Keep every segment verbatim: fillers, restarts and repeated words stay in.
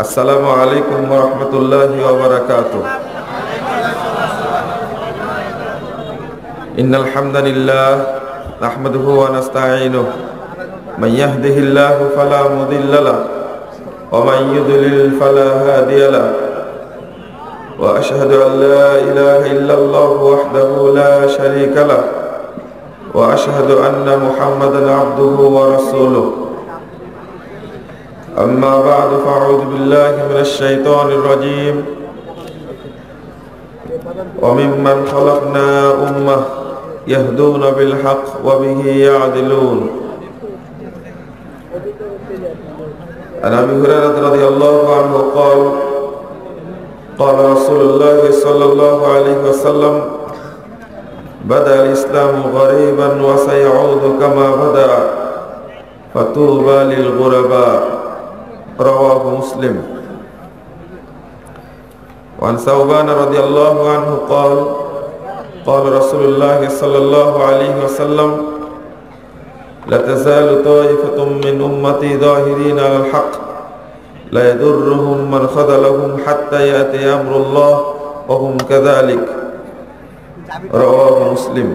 আসসালামু আলাইকুম ওয়া রাহমাতুল্লাহি ওয়া বারাকাতুহু। ইন্নাল হামদালিল্লাহ নাহমাদুহু ওয়া নাস্তাঈনুহু মান ইয়াহদিহিল্লাহু ফালা মুদিল্লা লাহু ওয়া মান ইউদ্লিল ফালা হাদিয়া লাহু ওয়া আশহাদু আন লা ইলাহা ইল্লাল্লাহু ওয়াহদাহু লা শারীকা লাহু ওয়া আশহাদু আন্না মুহাম্মাদান আবদুহু ওয়া রাসূলুহু। أما بعد فأعوذ بالله من الشيطان الرجيم وممن خلقنا أمة يهدون بالحق وبه يعدلون. عن أبي هريرة رضي الله عنه قال قال رسول الله صلى الله عليه وسلم بدأ الإسلام غريبا وسيعود كما بدأ فطوبى للغرباء. رواه مسلم. وعن ثوبان رضي الله عنه قال قال رسول الله صلى الله عليه وسلم لا تزال طائفة من أمتي ظاهرين على الحق لا يضرهم من خذلهم حتى يأتي أمر الله وهم كذلك. رواه مسلم.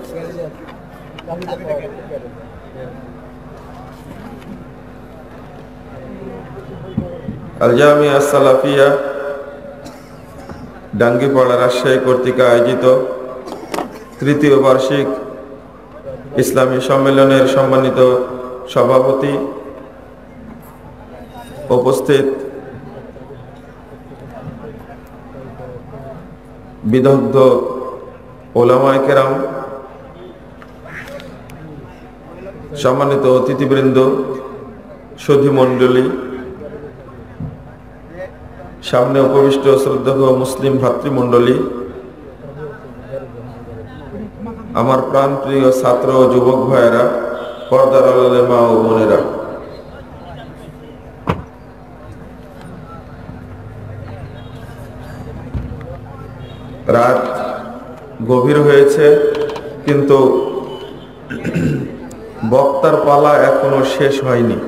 আল জামিয়া সালাফিয়া ডাঙ্গিপাড়া রাজশাহী কর্তৃক আয়োজিত তৃতীয় বার্ষিক ইসলামী সম্মেলনের সম্মানিত সভাপতি, উপস্থিত বিদগ্ধ ওলামায়ে কেরাম, সম্মানিত অতিথিবৃন্দ, সুধী মণ্ডলী, সামনে উপবিষ্ট শ্রদ্ধেয় মুসলিম ভাতৃমণ্ডলী, আমার প্রাণপ্রিয় ছাত্র ও যুবক ভাইয়েরা, পর্দার আড়ালের মা ও বোনেরা, রাত গভীর হয়েছে, কিন্তু বক্তার পালা এখনো শেষ হয়নি।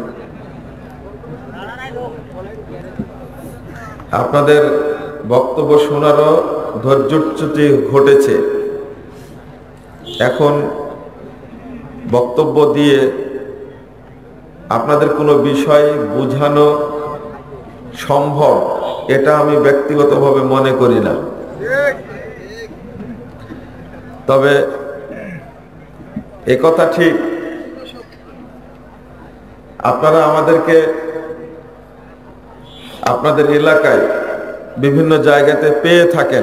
আপনাদের বক্তব্য শোনারও ধৈর্যচ্যুতি ঘটেছে। এখন বক্তব্য দিয়ে আপনাদের কোনো বিষয় বোঝানো সম্ভব, এটা আমি ব্যক্তিগতভাবে মনে করি না। তবে একথা ঠিক, আপনারা আমাদেরকে আপনাদের এলাকায় বিভিন্ন জায়গাতে পেয়ে থাকেন,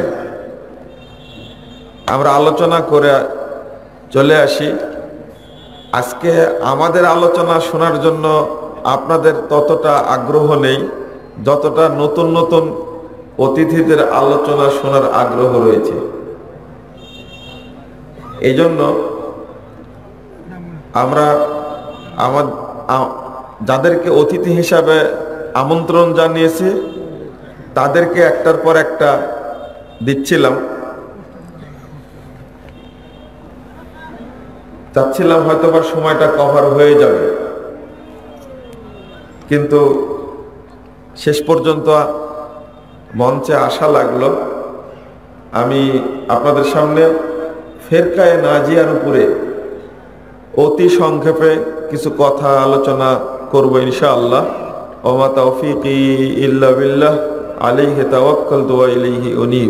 আমরা আলোচনা করে চলে আসি। আজকে আমাদের আলোচনা শোনার জন্য আপনাদের ততটা আগ্রহ নেই যতটা নতুন নতুন অতিথিদের আলোচনা শোনার আগ্রহ রয়েছে। এই জন্য আমরা আমার যাদেরকে অতিথি হিসাবে আমন্ত্রণ জানিয়েছি তাদেরকে একটার পর একটা দিচ্ছিলাম। চাচ্ছিলাম হয়তো বা সময়টা কভার হয়ে যাবে, কিন্তু শেষ পর্যন্ত মঞ্চে আসা লাগলো। আমি আপনাদের সামনে ফেরকায়ে নাজিয়ার উপরে অতি সংক্ষেপে কিছু কথা আলোচনা করব ইনশাআল্লাহ। ওমা তাওফীকি ইল্লা বিল্লাহ আলাইহি তাওয়াক্কালতু ওয়া ইলাইহি উনীব।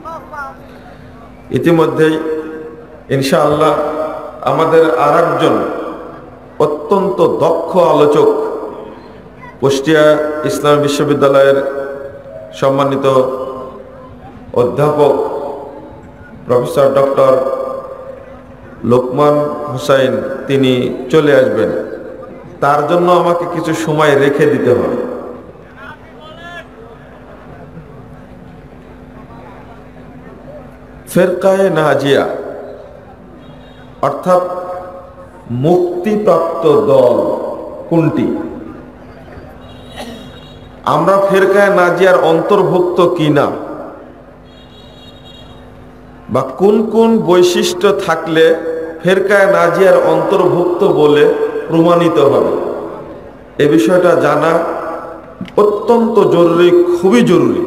ইতিমধ্যেই ইনশাআল্লাহ আমাদের আরেকজন অত্যন্ত দক্ষ আলোচক, কুষ্টিয়া ইসলামী বিশ্ববিদ্যালয়ের সম্মানিত অধ্যাপক প্রফেসর ডক্টর লোকমান হোসাইন, তিনি চলে আসবেন। তার জন্য আমাকে কিছু সময় রেখে দিতে হবে। ফেরকায়ে নাজিয়া অর্থাৎ মুক্তিপ্রাপ্ত দল কোনটি? আমরা ফেরকায়ে নাজিয়ার অন্তর্ভুক্ত কিনা, বা কোন কোন বৈশিষ্ট্য থাকলে ফেরকায়ে নাজিয়ার অন্তর্ভুক্ত বলে প্রমাণিত হবে, এ বিষয়টা জানা অত্যন্ত জরুরি, খুবই জরুরি।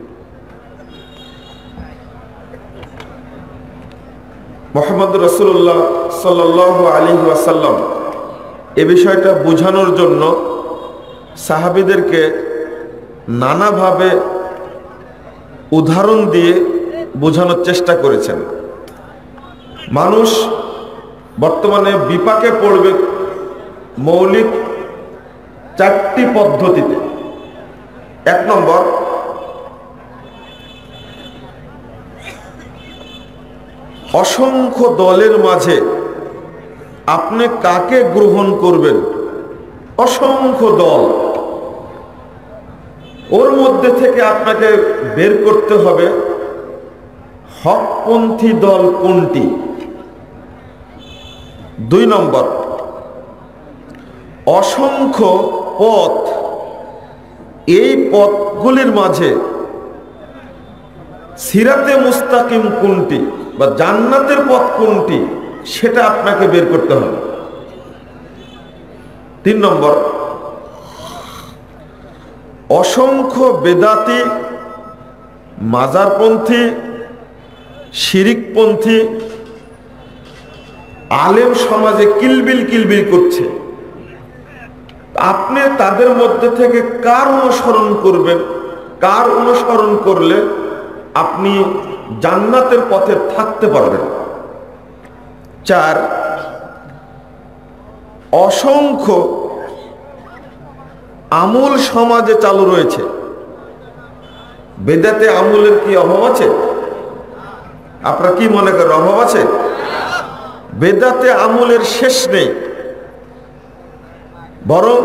মুহাম্মদ রাসূলুল্লাহ সাল্লাল্লাহু আলাইহি ওয়াসাল্লাম এ বিষয়টা বোঝানোর জন্য সাহাবীদেরকে নানাভাবে উদাহরণ দিয়ে বোঝানোর চেষ্টা করেছেন। মানুষ বর্তমানে বিপাকে পড়বে মৌলিক চারটি পদ্ধতিতে। এক নম্বর, অসংখ্য দলের মাঝে আপনি কাকে গ্রহণ করবেন? অসংখ্য দল, ওর মধ্যে থেকে আপনাকে বের করতে হবে হকপন্থী দল কোনটি। দুই নম্বর, অসংখ্য পথ, এই পথগুলির মাঝে সিরাতে মুস্তাকিম কোনটি বা জান্নাতের পথ কোনটি, সেটা আপনাকে বের করতে হবে। তিন নম্বর, অসংখ্য বেদাতি, মাজারপন্থী, শিরিকপন্থী আলেম সমাজে কিলবিল কিলবিল করছে। আপনি তাদের মধ্যে থেকে কার অনুসরণ করবেন? কার অনুসরণ করলে আপনি জান্নাতের পথে থাকতে পারবেন? চার, অসংখ্য আমল সমাজে চালু রয়েছে। বেদাতে আমলের কি অভাব আছে? আপনারা কি মনে করেন অভাব আছে? বেদাতে আমলের শেষ নেই, বরং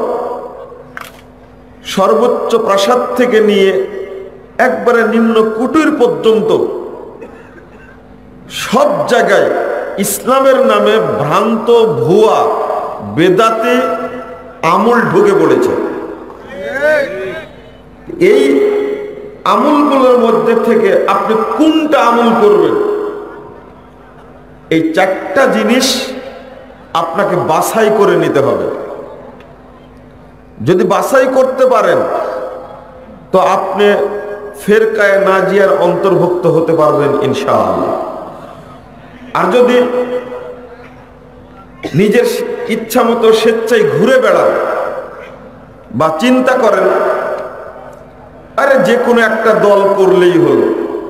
সর্বোচ্চ প্রাসাদ থেকে নিয়ে একবারে নিম্ন কুটির পর্যন্ত সব জায়গায় ইসলামের নামে ভ্রান্ত ভুয়া বেদাতে আমল ঢুকে পড়েছে। এই আমলগুলোর মধ্যে থেকে আপনি কোনটা আমল করবেন, এই চারটা জিনিস আপনাকে বাছাই করে নিতে হবে। যদি বাছাই করতে পারেন তো আপনি ফেরকায়ে নাজিয়ার অন্তর্ভুক্ত হতে পারবেন ইনশাআল্লাহ। আর যদি নিজের ইচ্ছা মতো স্বেচ্ছায় ঘুরে বেড়ান বা চিন্তা করেন আরে যে কোনো একটা দল করলেই হলো,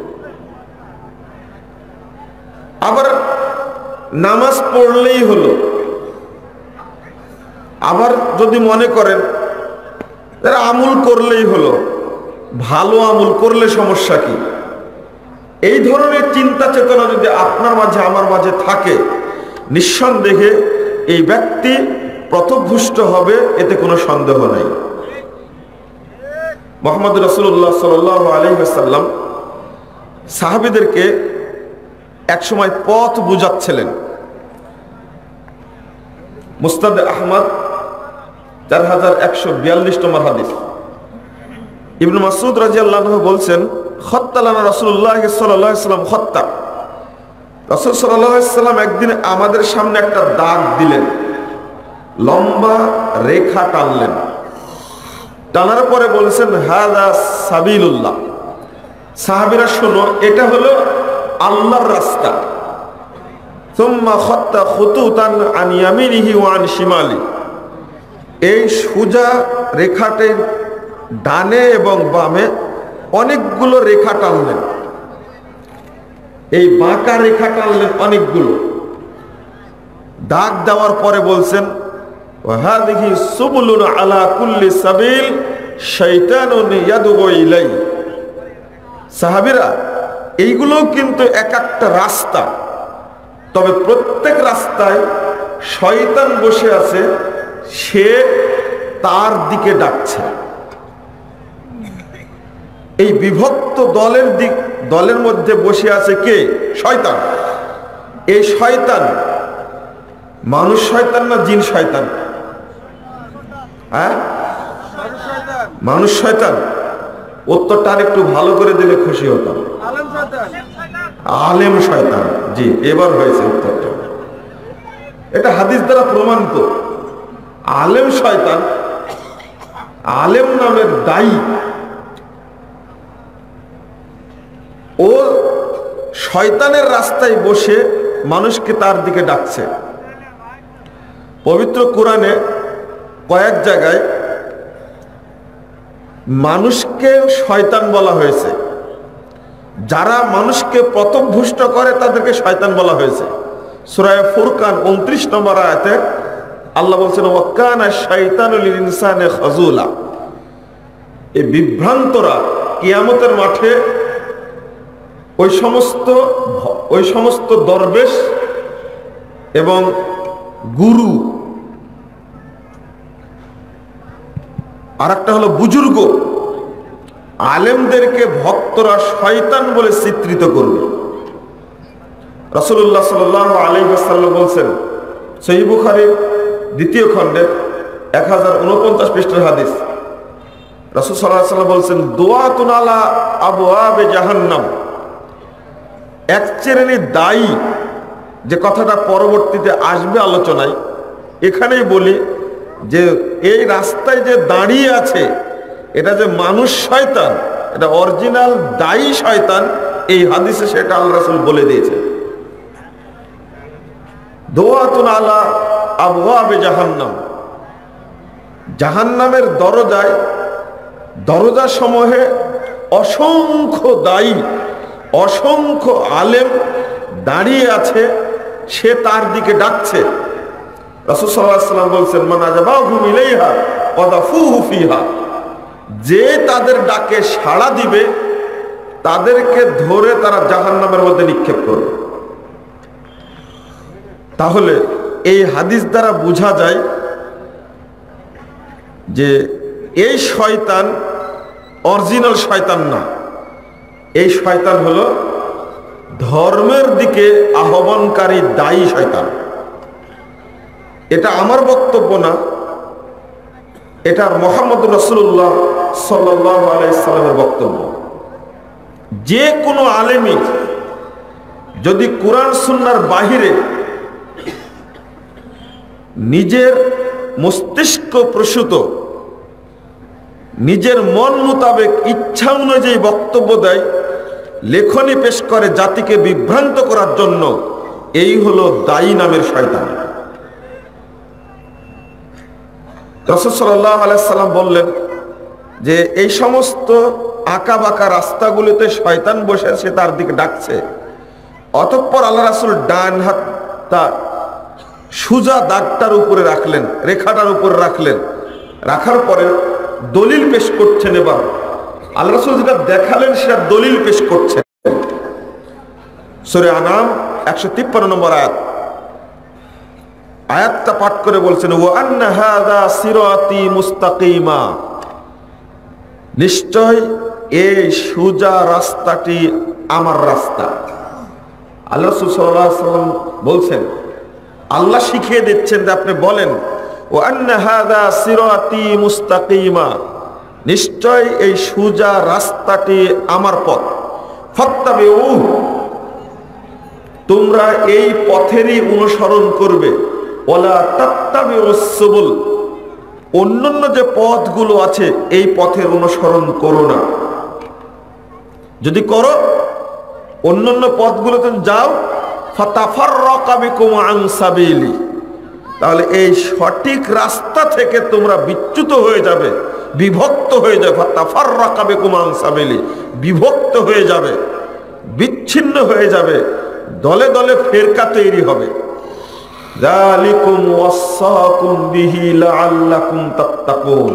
আবার নামাজ পড়লেই হলো, আবার যদি মনে করেন তারা আমল করলেই হলো, ভালো আমল করলে সমস্যা কি, এই ধরনের চিন্তা চেতনা যদি আপনার মাঝে আমার মাঝে থাকে, নিঃসন্দেহে এই ব্যক্তি পথভ্রষ্ট হবে, এতে কোনো সন্দেহ নাই। মুহাম্মদ রাসূলুল্লাহ সাল্লাল্লাহু আলাইহি ওয়াসাল্লাম সাহাবীদেরকে একসময় পথ বুঝাচ্ছিলেন। মুসনাদ আহমদ চার হাজার একশো বিয়াল্লিশ নম্বর হাদিস। ইবনে মাসউদ রাদিয়াল্লাহু আনহু বলছেন, খত্তালানা রাসূলুল্লাহ সাল্লাল্লাহু আলাইহি ওয়াসাল্লাম খত্তা, রাসূল সাল্লাল্লাহু আলাইহি ওয়াসাল্লাম একদিন আমাদের সামনে একটা দাগ দিলেন, লম্বা রেখা টানলেন। টানার পরে বলছেন হাযা সাবিলুল্লাহ, সাহাবীরা শোনো, এটা হলো আল্লাহর রাস্তা। সুম্মা খাত্তা খুতুতান আন ইয়ামিনিহি ওয়া আন শিমালি, এই সোজা রেখাটির ডানে এবং বামে অনেকগুলো রেখা টানলেন, এই বাঁকা রেখা টানলেন অনেকগুলো। দাগ দেওয়ার পরে বলছেন ওয়াহাদিহি সুবুলুন আলা কুল্লি সাবিল শাইতানুন ইয়াদউ ইলাই, সাহাবীরা এইগুলো কিন্তু এক একটা রাস্তা, তবে প্রত্যেক রাস্তায় শয়তান বসে আছে, সে তার দিকে ডাকছে। এই বিভক্ত দলের দিক দলের মধ্যে বসে আছে কে? শয়তান। এই শয়তান মানুষ শয়তান না জিন শয়তান? হ্যাঁ, মানুষ শয়তান। উত্তরটা আর একটু ভালো করে দিলে খুশি হতাম। আলেম শয়তান। জি, এবার হয়েছে উত্তরটা। এটা হাদিস দ্বারা প্রমাণিত। আলেম শয়তান আলেম নামের দায়ী, ও শয়তানের রাস্তায় বসে মানুষকে তার দিকে ডাকছে। পবিত্র কোরআনে কয়েক জায়গায় মানুষকে শয়তান বলা হয়েছে, যারা মানুষকে পথভ্রষ্ট করে তাদেরকে শয়তান বলা হয়েছে। সূরা ফুরকান উনত্রিশ নম্বর আয়াতে আল্লাহ বলছেন ওয়াকানা শাইতানু লিল ইনসানি খাজুলা। এই বিভ্রান্তরা কিয়ামতের মাঠে ওই সমস্ত ওই সমস্ত দরবেশ এবং গুরু, আর একটা হলো বুজুর্গ, আলেমদেরকে ভক্তরা শয়তান বলে চিত্রিত করবে। রাসূলুল্লাহ সাল্লাল্লাহু আলাইহি ওয়াসাল্লাম বলছেন, সহিহ বুখারী দ্বিতীয় খণ্ডে এক হাজার উনপঞ্চাশ পৃষ্ঠার হাদিস, রাসূল সাল্লাল্লাহু আলাইহি ওয়াসাল্লাম বলছেন দুআতুন আলা আবওয়াবে জাহান্নাম। এক শ্রেণী দায়ী, যে কথাটা পরবর্তীতে আসবে আলোচনায়, এখানেই বলি যে এই রাস্তায় যে দাঁড়িয়ে আছে এটা যে মানুষ শয়তান, এটা অরিজিনাল দায়ী শয়তান। এই হাদিসে সেটা আল্লাহ রাসূল বলে দিয়েছে। দুআতুন আলা আবওয়াবে জাহান্নাম, জাহান্নামের দরজায় দরজা সমূহে অসংখ্য দায়ী, অসংখ্য আলেম দাঁড়িয়ে আছে, সে তার দিকে ডাকছে। রাসূল সাল্লাল্লাহু আলাইহি ওয়াসাল্লাম বলছেন মান আজাবাহুম ইলাইহা ওয়াদাফুহু ফিহা, যে তাদের ডাকে সাড়া দিবে তাদেরকে ধরে তারা জাহান্নামের মধ্যে নিক্ষেপ করবে। তাহলে এই হাদিস দ্বারা বোঝা যায় যে এই শয়তান অরিজিনাল শয়তান না, এই শয়তান হলো ধর্মের দিকে আহ্বানকারী দায়ী শয়তান। এটা আমার বক্তব্য না, এটা মুহাম্মদ রাসূলুল্লাহ সাল্লাল্লাহু আলাইহি সাল্লামের বক্তব্য। যে কোনো আলেমী যদি কোরআন সুন্নাহর বাহিরে নিজের মস্তিষ্ক প্রসূত, নিজের মন মোতাবেক ইচ্ছা অনুযায়ী বক্তব্য দেয়, লেখনী পেশ করে জাতিকে বিভ্রান্ত করার জন্য, এই হলো দায়ী নামের শয়তান। রাসূল সাল্লাল্লাহু আলাইহি সাল্লাম বললেন যে এই সমস্ত আঁকা বাঁকা রাস্তাগুলোতে শয়তান বসে আছে, তার দিকে ডাকছে। অতঃপর আল্লাহ রাসূল ডান হাতটা সুজা দাগটার উপরে রাখলেন, রেখাটার উপরে রাখলেন, রাখার পরে দলিল পেশ করছেন। এবার আল্লাহ রাসূল যেটা দেখালেন সেটা দলিল পেশ করছেন। সূরা আনাম একশো তিপ্পান্ন নম্বর আয়াত, আয়াতটা পাঠ করে বলছেন ওয়া আন্না হাযা সিরাতি মুস্তাকিমা, নিশ্চয় এই সোজা রাস্তাটি আমার রাস্তা। আল্লাহ রাসূল সাল্লাল্লাহু আলাইহি ওয়াসাল্লাম বলছেন, আল্লাহ শিখিয়ে দিচ্ছেন যে আপনি বলেন ওয়া আন্না হাযা সিরাতি মুস্তাকিমা, নিশ্চয় এই সোজা রাস্তাটি আমার পথ, ফাত্তাবিউ, তোমরা এই পথেরই অনুসরণ করবে, ওয়ালা তাত্তাবিউস সুবুল, অন্যান্য যে পথগুলো আছে এই পথের অনুসরণ করো না। যদি করো অন্যান্য পথগুলোতে যাও, ফাতাফাররাকা বিকুম আন সাবিলি, তাহলে এই সঠিক রাস্তা থেকে তোমরা বিচ্যুত হয়ে যাবে, বিভক্ত হয়ে যাবে। ফাতাফাররাকা বিকুম আন সাবিলি, বিভক্ত হয়ে যাবে, বিচ্ছিন্ন হয়ে যাবে, দলে দলে ফেরকা তৈরি হবে। যালিকুম ওয়াসাকুম বিহি লাআল্লাকুম তাত্তাকুন,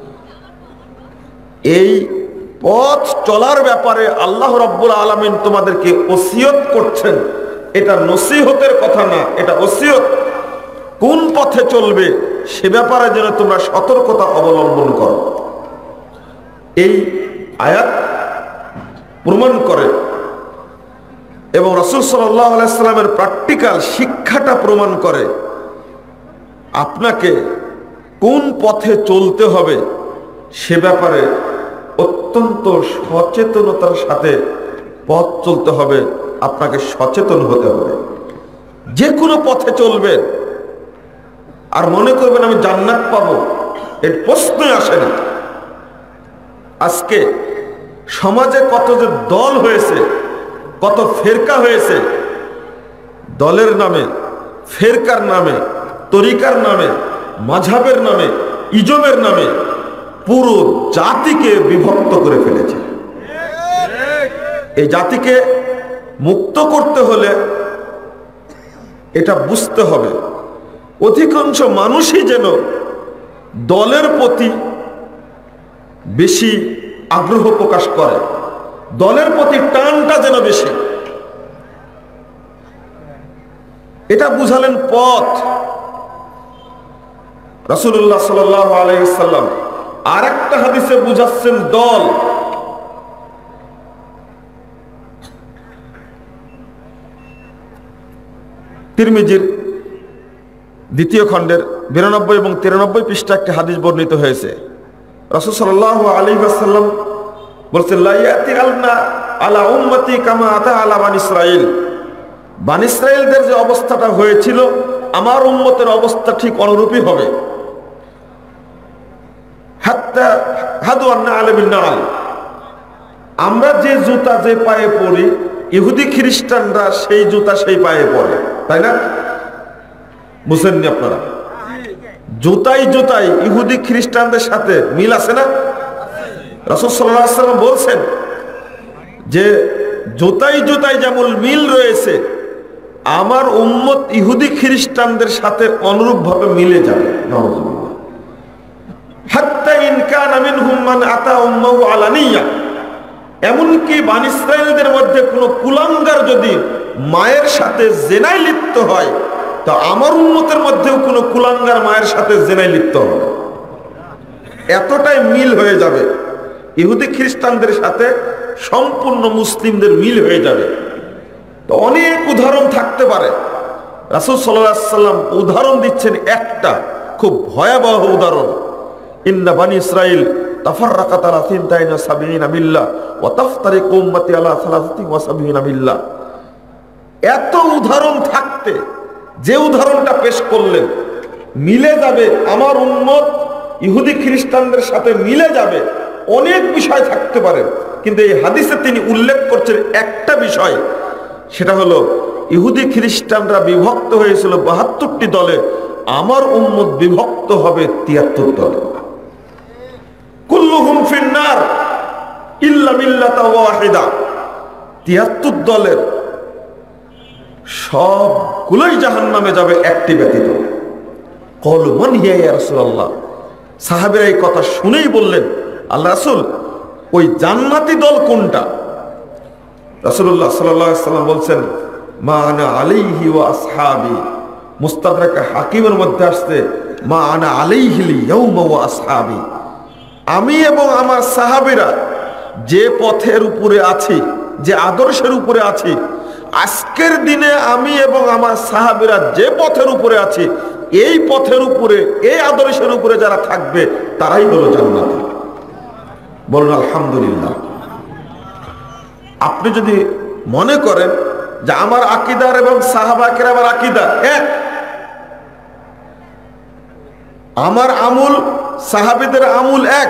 এই পথ চলার ব্যাপারে আল্লাহ রাব্বুল আলামিন তোমাদেরকে ওসিয়ত করছেন। এটা নসিহতের কথা না, এটা ওসিয়ত। কোন পথে চলবে সে ব্যাপারে যেন তোমরা সতর্কতা অবলম্বন করো। এই আয়াত প্রমাণ করে এবং রাসূল সাল্লাল্লাহু আলাইহি সাল্লামের প্র্যাকটিক্যাল শিক্ষাটা প্রমাণ করে আপনাকে কোন পথে চলতে হবে সে ব্যাপারে অত্যন্ত সচেতনতার সাথে পথ চলতে হবে, আপনাকে সচেতন হতে হবে। যে কোনো পথে চলবেন আর মনে করবেন আমি জান্নাত পাবো, এর প্রশ্নই আসে না। আজকে সমাজে কত যে দল হয়েছে, কত ফেরকা হয়েছে, দলের নামে, ফেরকার নামে, তরিকার নামে, মাযহাবের নামে, ইজমের নামে পুরো জাতিকে বিভক্ত করে ফেলেছে। এই জাতিকে মুক্ত করতে হলে এটা বুঝতে হবে, অধিকাংশ মানুষই যেন দলের প্রতি বেশি আগ্রহ প্রকাশ করে, দলের প্রতি টানটা যেন বেশি। এটা বুঝালেন পথ। রাসূলুল্লাহ সাল্লাল্লাহু আলাইহি ওয়াসাল্লাম আর একটা হাদিসে বুঝাচ্ছেন দল। তিরমিজির দ্বিতীয় খণ্ডের বিরানব্বই এবং তিরানব্বই পৃষ্ঠা একটি হাদিস বর্ণিত হয়েছে। রাসূল সাল্লাল্লাহু আলাইহি ওয়াসাল্লাম বলেছেন, লা ইয়াতি আলনা আলা উম্মতি কামা আতা আলা বানি ইসরাঈল। বানি ইসরাঈলদের যে অবস্থাটা হয়েছিল, আমার উম্মতের অবস্থা ঠিক অনুরূপই হবে। হাত্তা হাদু আন্না আলাবিন নাল। আমরা যে জুতা যে পায়ে পরি, ইহুদি খ্রিস্টানরা সেই জুতা সেই পায়ে পরে, তাই না? বুঝেননি আপনারা? জুতাই জুতাই ইহুদি খ্রিস্টানদের সাথে মিল আছে না? রাসূল সাল্লাল্লাহু আলাইহি ওয়াসাল্লাম বলছেন যে জুতাই জুতাই যেমন মিল রয়েছে, আমার উম্মত ইহুদি খ্রিস্টানদের সাথে অনুরূপভাবে মিলে যাবে। নাউযুবিল্লাহ। হাত্তা ইন কানা মিনহুম মান আতা উম্মাহু আলানিয়া। এমনকি বানি ইসরাঈলদের মধ্যে কোনো কুলাঙ্গার যদি মায়ের সাথে জেনায় লিপ্ত হয়, তো আমার উম্মতের মধ্যেও কোনো কুলাঙ্গার মায়ের সাথে জেনায় লিপ্ত হবে। এতটাই মিল হয়ে যাবে, ইহুদি খ্রিস্টানদের সাথে সম্পূর্ণ মুসলিমদের মিল হয়ে যাবে। তো অনেক উদাহরণ থাকতে পারে। রাসূল সাল্লাল্লাহু আলাইহি ওয়াসাল্লাম উদাহরণ দিচ্ছেন একটা খুব ভয়াবহ উদাহরণ। ইন্না বানি ইসরাঈল তাফাররাকাত আলা সিনতাইনা সাবিঈনা মিল্লাহ ওয়া তাফতারিকু উম্মতি আলা সালাসাতিন ওয়া সাবিঈনা মিল্লাহ। এত উদাহরণ থাকতে যে উদাহরণটা পেশ করলেন, মিলে যাবে আমার উম্মত ইহুদি খ্রিস্টানদের সাথে মিলে যাবে, অনেক বিষয় থাকতে পারে, কিন্তু এই হাদিসে তিনি উল্লেখ করছেন একটা বিষয়, সেটা হলো ইহুদি খ্রিস্টানরা বিভক্ত হয়েছিল বাহাত্তরটি দলে, আমার উম্মত বিভক্ত হবে তিয়াত্তর দলে। কুল্লুহুম ফিন্নার ইল্লা মিল্লাতা ওয়াহিদা। তিয়াত্তর দলের সবগুলোই জাহান্নামে যাবে একটি ব্যতীত। ক্বালু মান হিয়া ইয়া রাসূলুল্লাহ। সাহাবীরা এই কথা শুনেই বললেন, আল্লাহ রাসূল, ওই জান্নাতি দল কোনটা? রাসূলুল্লাহ সাল্লাল্লাহু আলাইহি ওয়াসাল্লাম বলছেন, মা আনা আলাইহি ওয়া আসহাবি। মুস্তাদরাক হাকিমের মধ্যে আসছে, মা আনা আলাইহিল ইয়াউমা ওয়া আসহাবি। আমি এবং আমার সাহাবীরা যে পথের উপরে আছি, যে আদর্শের উপরে আছি, আজকের দিনে আমি এবং আমার সাহাবীরা যে পথের উপরে আছি, এই পথের উপরে, এই আদর্শের উপরে যারা থাকবে তারাই হলো জান্নাতি। বলুন আলহামদুলিল্লাহ। আপনি যদি মনে করেন যে আমার আকীদার এবং সাহাবা কেরামের আকীদা এক, আমার আমল সাহাবীদের আমল এক,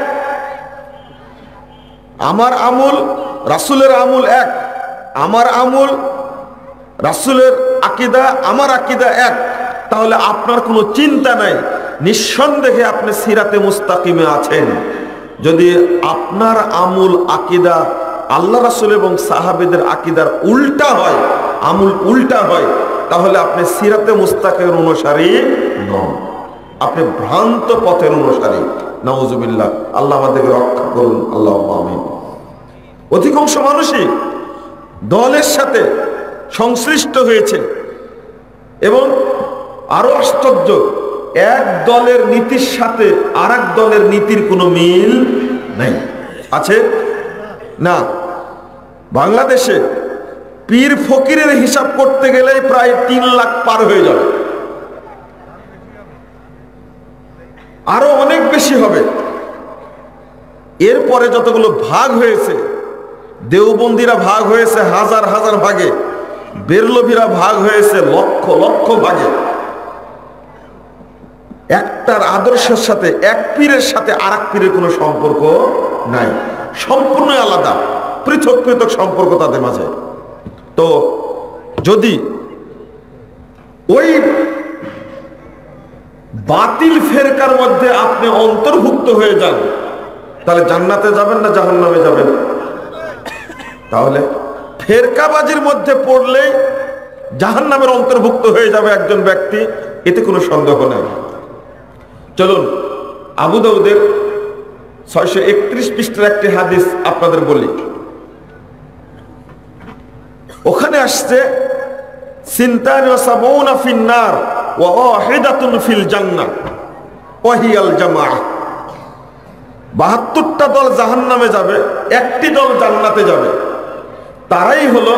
আমার আমল রাসূলের আমল এক, আমার আমল রাসূলের আকীদা আমার আকীদা এক, তাহলে আপনার কোনো চিন্তা নাই, নিঃসন্দেহে আপনি সিরাতে মুস্তাকিমে আছেন। যদি আপনার আমল আকীদা আল্লাহ রাসূল এবং সাহাবীদের আকীদার উল্টা হয়, আমল উল্টা হয়, তাহলে আপনি সিরাতে মুস্তাকিমের অনুসারী নন, আপনি ভ্রান্ত পথের অনুসারী। নাউযুবিল্লাহ। আল্লাহ আমাদেরকে রক্ষা করুন, আল্লাহুম্মা আমিন। অধিকাংশ মানুষই দলের সাথে সংশ্লিষ্ট হয়েছে এবং আরো আশ্চর্য, এক দলের নীতির সাথে আর এক দলের নীতির কোনো মিল নাই। আছে না? বাংলাদেশে পীর ফকিরের হিসাব করতে গেলেই প্রায় তিন লাখ পার হয়ে যাবে, আরো অনেক বেশি হবে। এরপরে যতগুলো ভাগ হয়েছে, দেওবন্দিরা ভাগ হয়েছে হাজার হাজার ভাগে, বেরলভীরা ভাগ হয়েছে লক্ষ লক্ষ ভাগে। একটার আদর্শের সাথে, এক পীরের সাথে আর এক পীরের কোনো সম্পর্ক নাই। সম্পূর্ণ আলাদা, পৃথক পৃথক সম্পর্ক তাদের মাঝে। তো যদি ওই বাতিল ফেরকার মধ্যে আপনি অন্তর্ভুক্ত হয়ে যান, তাহলে জান্নাতে যাবেন না জাহান্নামে যাবেন? তাহলে ফেরকাবাজির মধ্যে পড়লেই জাহান্নামের অন্তর্ভুক্ত হয়ে যাবে একজন ব্যক্তি, এতে কোনো সন্দেহ নেই। চলুন আবু দাউদের ছয়শো একত্রিশ পৃষ্ঠার একটি হাদিস আপনাদের বলি। ওখানে আসছে সিনতানি ওয়া সাবউনা ফিন নার ওয়া ওয়াহিদাতুন ফিল জান্নাহ ওয়া হিয়াল জামাআহ। বাহাত্তরটা দল জাহান্নামে যাবে, একটি দল জান্নাতে যাবে, তারাই হলো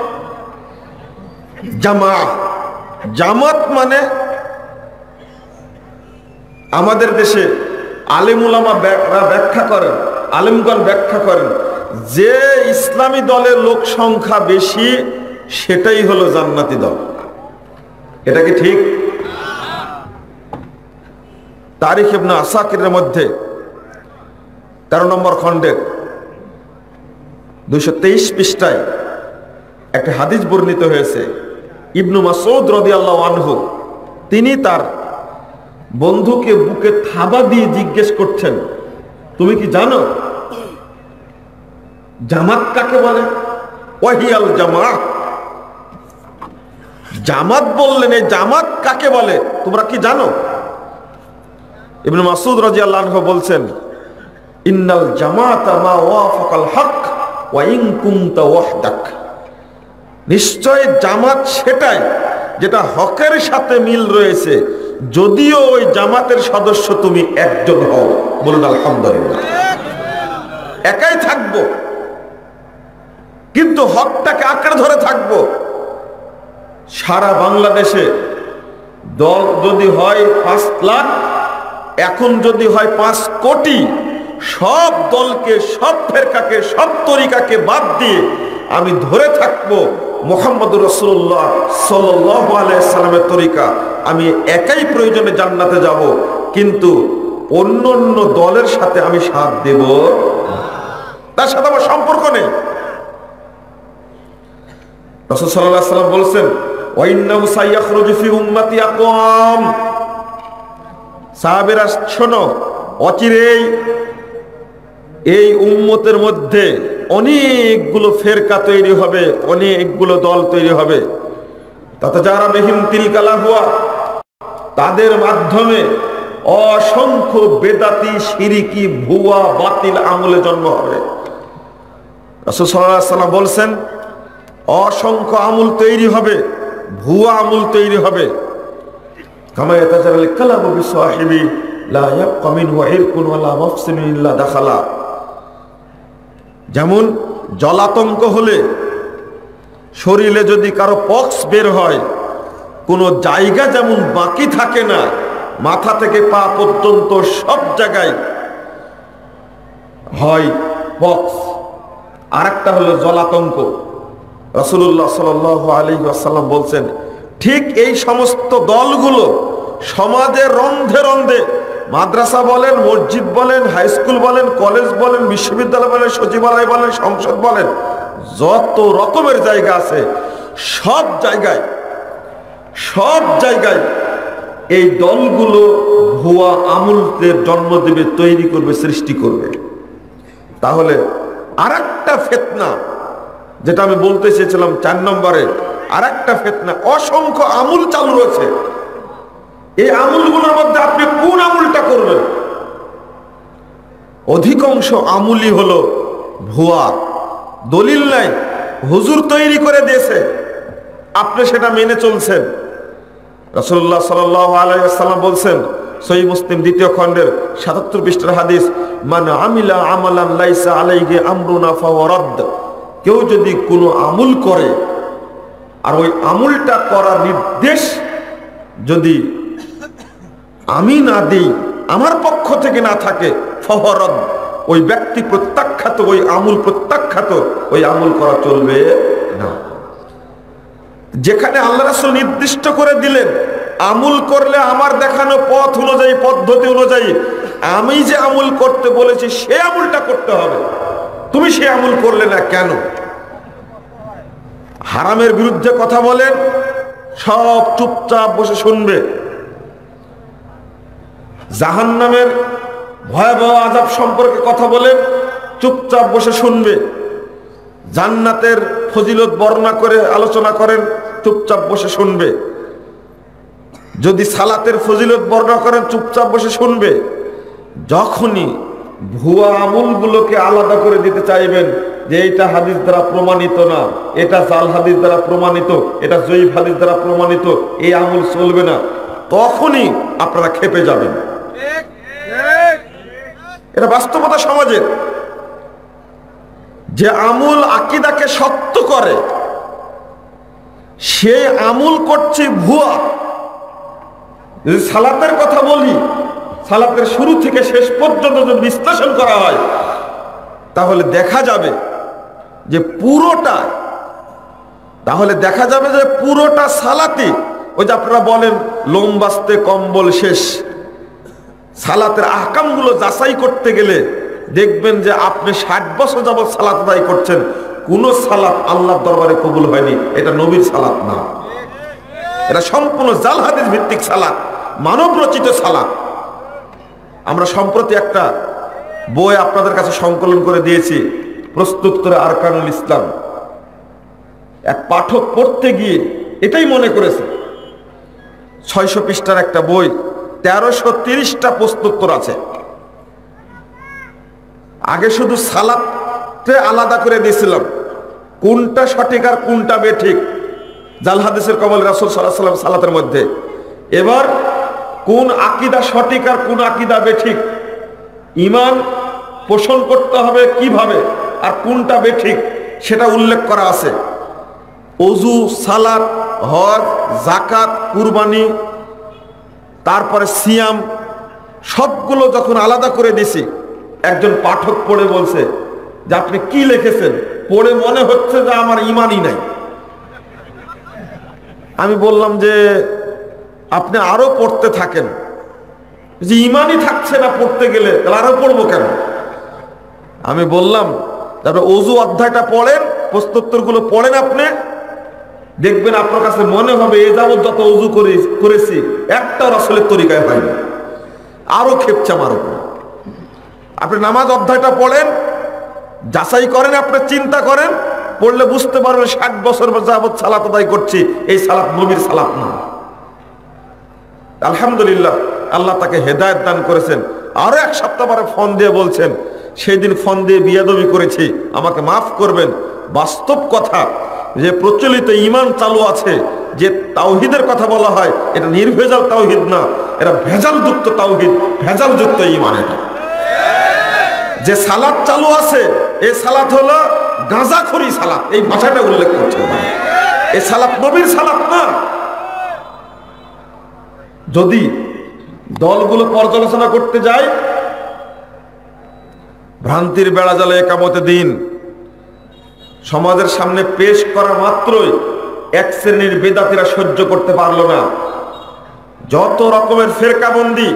জামাআহ। জামাত মানে আমাদের দেশে আলেম উলামা ব্যাখ্যা করেন, আলেমগণ ব্যাখ্যা করেন যে ইসলামী দলের লোক সংখ্যা বেশি সেটাই হলো জান্নাতি দল। এটা কি ঠিক? তারিখ ইবনে আসাকিরের মধ্যে তেরো নম্বর খণ্ডের দুইশো তেইশ পৃষ্ঠায় একটা হাদিস বর্ণিত হয়েছে। ইবনু মাসউদ রাদিয়াল্লাহু আনহু তিনি তার বন্ধুকে বুকে থাবা দিয়ে জিজ্ঞেস করছেন, তুমি কি জানো জামাত কাকে বলে? ওয়াহিয়াল জামাআহ। জামাত বললেন, এই জামাত কাকে বলে তোমরা কি জানো? ইবনে মাসউদ রাদিয়াল্লাহু আনহু বলছেন, ইন্নাল জামাআতা মা ওয়াফাকাল হক ওয়া ইন কুনতা ওয়াহদাক। নিশ্চয় জামাত সেটাই যেটা হকের সাথে মিল রয়েছে, যদিও ওই জামাতের সদস্য তুমি একজন হও। বলুন আলহামদুলিল্লাহ। একাই থাকবো কিন্তু হকটাকে আঁকড়ে ধরে থাকবো। সারা বাংলাদেশে দল যদি হয় পাঁচ লাখ, এখন যদি হয় পাঁচ কোটি, সব দলকে, সব ফেরকাকে, সব তরিকাকে বাদ দিয়ে আমি ধরে থাকবো মুহাম্মদুর রাসূলুল্লাহ সাল্লাল্লাহু আলাইহি সাল্লামের তরিকা। আমি একাই প্রয়োজনে জান্নাতে যাব, কিন্তু অন্য অন্য দলের সাথে আমি সাথ দেব, তার সাথে আমার সম্পর্ক নেই। রাসূল সাল্লাল্লাহু আলাইহি সাল্লাম বলেছেন, ওয়া ইন্নাহু সাইয়াখরুজু ফি উম্মতি আকওয়াম। সাহাবীরা শোনো, অচিরেই এই উম্মতের মধ্যে অনেকগুলো ফেরকা তৈরি হবে, অনেকগুলো দল তৈরি হবে। তাতে যারা বিহিম তিলকালা হুয়া, তাদের মাধ্যমে অসংখ্য বেদাতি, শিরিকি, ভুয়া, বাতিল আমলে জন্ম হবে। রাসূল সাল্লাল্লাহু আলাইহি সাল্লাম বলছেন, অসংখ্য আমল তৈরি হবে, ভুয়া আমল তৈরি হবে। কামা ইয়াতাজারাল কালামু বিসাহিবি লা ইয়াবকা মিনহু ইরকুন ওয়ালা মাফসিন ইল্লা দাখালা। যেমন জলাতঙ্ক হলে শরীরে যদি কারো পক্স বের হয়, কোনো জায়গা যেমন বাকি থাকে না, মাথা থেকে পা পর্যন্ত সব জায়গায় হয় পক্স। আর একটা হলো জলাতঙ্ক। রাসূলুল্লাহ সাল্লাল্লাহু আলাইহি ওয়াসাল্লাম বলছেন, ঠিক এই সমস্ত দলগুলো সমাজের রন্ধে রন্ধে, মাদ্রাসা বলেন, মসজিদ বলেন, হাই স্কুল বলেন, কলেজ বলেন, বিশ্ববিদ্যালয় বলেন, সচিবালয় বলেন, সংসদ বলেন, যত রকমের জায়গা আছে সব জায়গায় সব জায়গায় এই দলগুলো ভুয়া আমলদের জন্ম দেবে, তৈরি করবে, সৃষ্টি করবে। তাহলে আর একটা ফিতনা, যেটা আমি বলতে চেয়েছিলাম চার নম্বরে, আর একটা ফিতনা, অসংখ্য আমল চালু রয়েছে। এই আমলগুলোর মধ্যে আপনি কোন আমলটা করবেন? অধিকাংশ আমলই হলো ভুয়া, দলিল নাই, হুজুর তৈরি করে দিয়েছে, আপনি সেটা মেনে চলছেন। রাসূলুল্লাহ সাল্লাল্লাহু আলাইহি ওয়াসাল্লাম বলছেন, সহিহ মুসলিম দ্বিতীয় খণ্ডের সাতাত্তর পৃষ্ঠার হাদিস, মান আমিলা আমালান লাইসা আলাইহি আমরুনা ফাহুয়া রাদ্দ। কেউ যদি কোনো আমল করে আর ওই আমলটা করার নির্দেশ যদি আমি না দিই, আমার পক্ষ থেকে না থাকে, ফাহুয়া রাদ্দ, ওই ব্যক্তি প্রত্যাখ্যাত, ওই আমল প্রত্যাখ্যাত, ওই আমল করা চলবে না। যেখানে আল্লাহ রাসূল নির্দিষ্ট করে দিলেন আমল করলে আমার দেখানো পথ অনুযায়ী, পদ্ধতি অনুযায়ী আমি যে আমল করতে বলেছি সে আমলটা করতে হবে, তুমি সে আমল করলে না কেন? হারামের বিরুদ্ধে কথা বলেন, সব চুপচাপ বসে শুনবে। জাহান্নামের ভয়াবহ আযাব সম্পর্কে কথা বলেন, চুপচাপ বসে শুনবে। জান্নাতের ফজিলত বর্ণনা করে আলোচনা করেন, চুপচাপ বসে শুনবে। যদি সালাতের ফজিলত বর্ণনা করেন, চুপচাপ বসে শুনবে। যখনই ভুয়া আমলগুলোকে আলাদা করে দিতে চাইবেন যে এটা হাদিস দ্বারা প্রমাণিত না, এটা জাল হাদিস দ্বারা প্রমাণিত, এটা জয়ীফ হাদিস দ্বারা প্রমাণিত, এই আমল চলবে না, তখনই আপনারা খেপে যাবেন। এটা বাস্তবতা সমাজের। যে আমল আকীদাকে শক্ত করে, সে আমল করছে ভুয়া। যদি সালাতের কথা বলি, সালাতের শুরু থেকে শেষ পর্যন্ত যদি বিশ্লেষণ করা হয়, তাহলে দেখা যাবে যে পুরোটা তাহলে দেখা যাবে যে পুরোটা সালাতি, ওই যে আপনারা বলেন লোম বাস্তে কম্বল শেষ, সালাতের আহকামগুলো যাচাই করতে গেলে দেখবেন যে আপনি ষাট বছর যাবত সালাত আদায় করছেন, কোন সালাত আল্লাহর দরবারে কবুল হয়নি। এটা নবীর সালাত না, এটা সম্পূর্ণ জাল হাদিস ভিত্তিক সালাত, মানব রচিত সালাত। আমরা সম্প্রতি একটা বই আপনাদের কাছে সংকলন করে দিয়েছি, প্রস্তুত্তরে আরকানুল ইসলাম। এক পাঠক পড়তে গিয়ে এটাই মনে করেছে, ছয়শো পৃষ্ঠার একটা বই, তেরোশো তিরিশটা প্রস্তুত্তর আছে। আগে শুধু সালাতে আলাদা করে দিয়েছিলাম, কোনটা সঠিক আর কোনটা বেঠিক, জাল হাদিসের কবল রাসূল সাল্লাল্লাহু আলাইহি ওয়াসাল্লাম সালাতের মধ্যে। এবার কোন আকীদা সঠিক আর কোন আকীদা বেঠিক, ঈমান পোষণ করতে হবে কিভাবে আর কোনটা বেঠিক, সেটা উল্লেখ করা আছে। ওযু, সালাত, হজ, যাকাত, কুরবানি, তারপরে সিয়াম, সবগুলো যখন আলাদা করে দিছি, একজন পাঠক পড়ে বলছে যে আপনি কি লিখেছেন, পড়ে মনে হচ্ছে যে আমার ঈমানই নাই। আমি বললাম যে আপনি আরো পড়তে থাকেন, যে ঈমানই থাকছে না পড়তে গেলে, তাহলে আরো পড়বো কেন? আমি বললাম তারপরে ওযু অধ্যায়টা পড়েন, প্রশ্নোত্তরগুলো পড়েন, আপনি দেখবেন আপনার কাছে মনে হবে এ যাবত যত ওযু করেছি একটা রাসূলের তরিকায় হয়নি, আরো খেপছে আমার উপর। আপনি নামাজ অধ্যায়টা পড়েন, যাচাই করেন, আপনি চিন্তা করেন, পড়লে বুঝতে পারবেন ষাট বছর যাবত সালাত আদায় করছি, এই সালাত নবীর সালাত না। আলহামদুলিল্লাহ, আল্লাহ তাকে হেদায়েত দান করেছেন। আরো এক সপ্তাহ পরে ফোন দিয়ে বলছেন সেই দিন ফোন দিয়ে বিয়াদবি করেছি, আমাকে মাফ করবেন। বাস্তব কথা যে প্রচলিত ঈমান চালু আছে, যে তাওহীদের কথা বলা হয়, এটা নির্ভেজাল তাওহীদ না, এটা ভেজালযুক্ত তাওহীদ, ভেজালযুক্ত ঈমান। এটা যে সালাত চালু আছে, এই সালাত হলো গাঁজাখড়ি সালাত, এই ভাষাটা উল্লেখ করছে। এই সালাত নবীর সালাত না। যদি দলগুলো পর্যালোচনা করতে যায়, ভ্রান্তির বেড়াজালে একামতে দিন সমাজের সামনে পেশ করা মাত্রই এক শ্রেণীর বেদাতীরা সহ্য করতে পারল না। যত রকমের ফেরকাবন্দি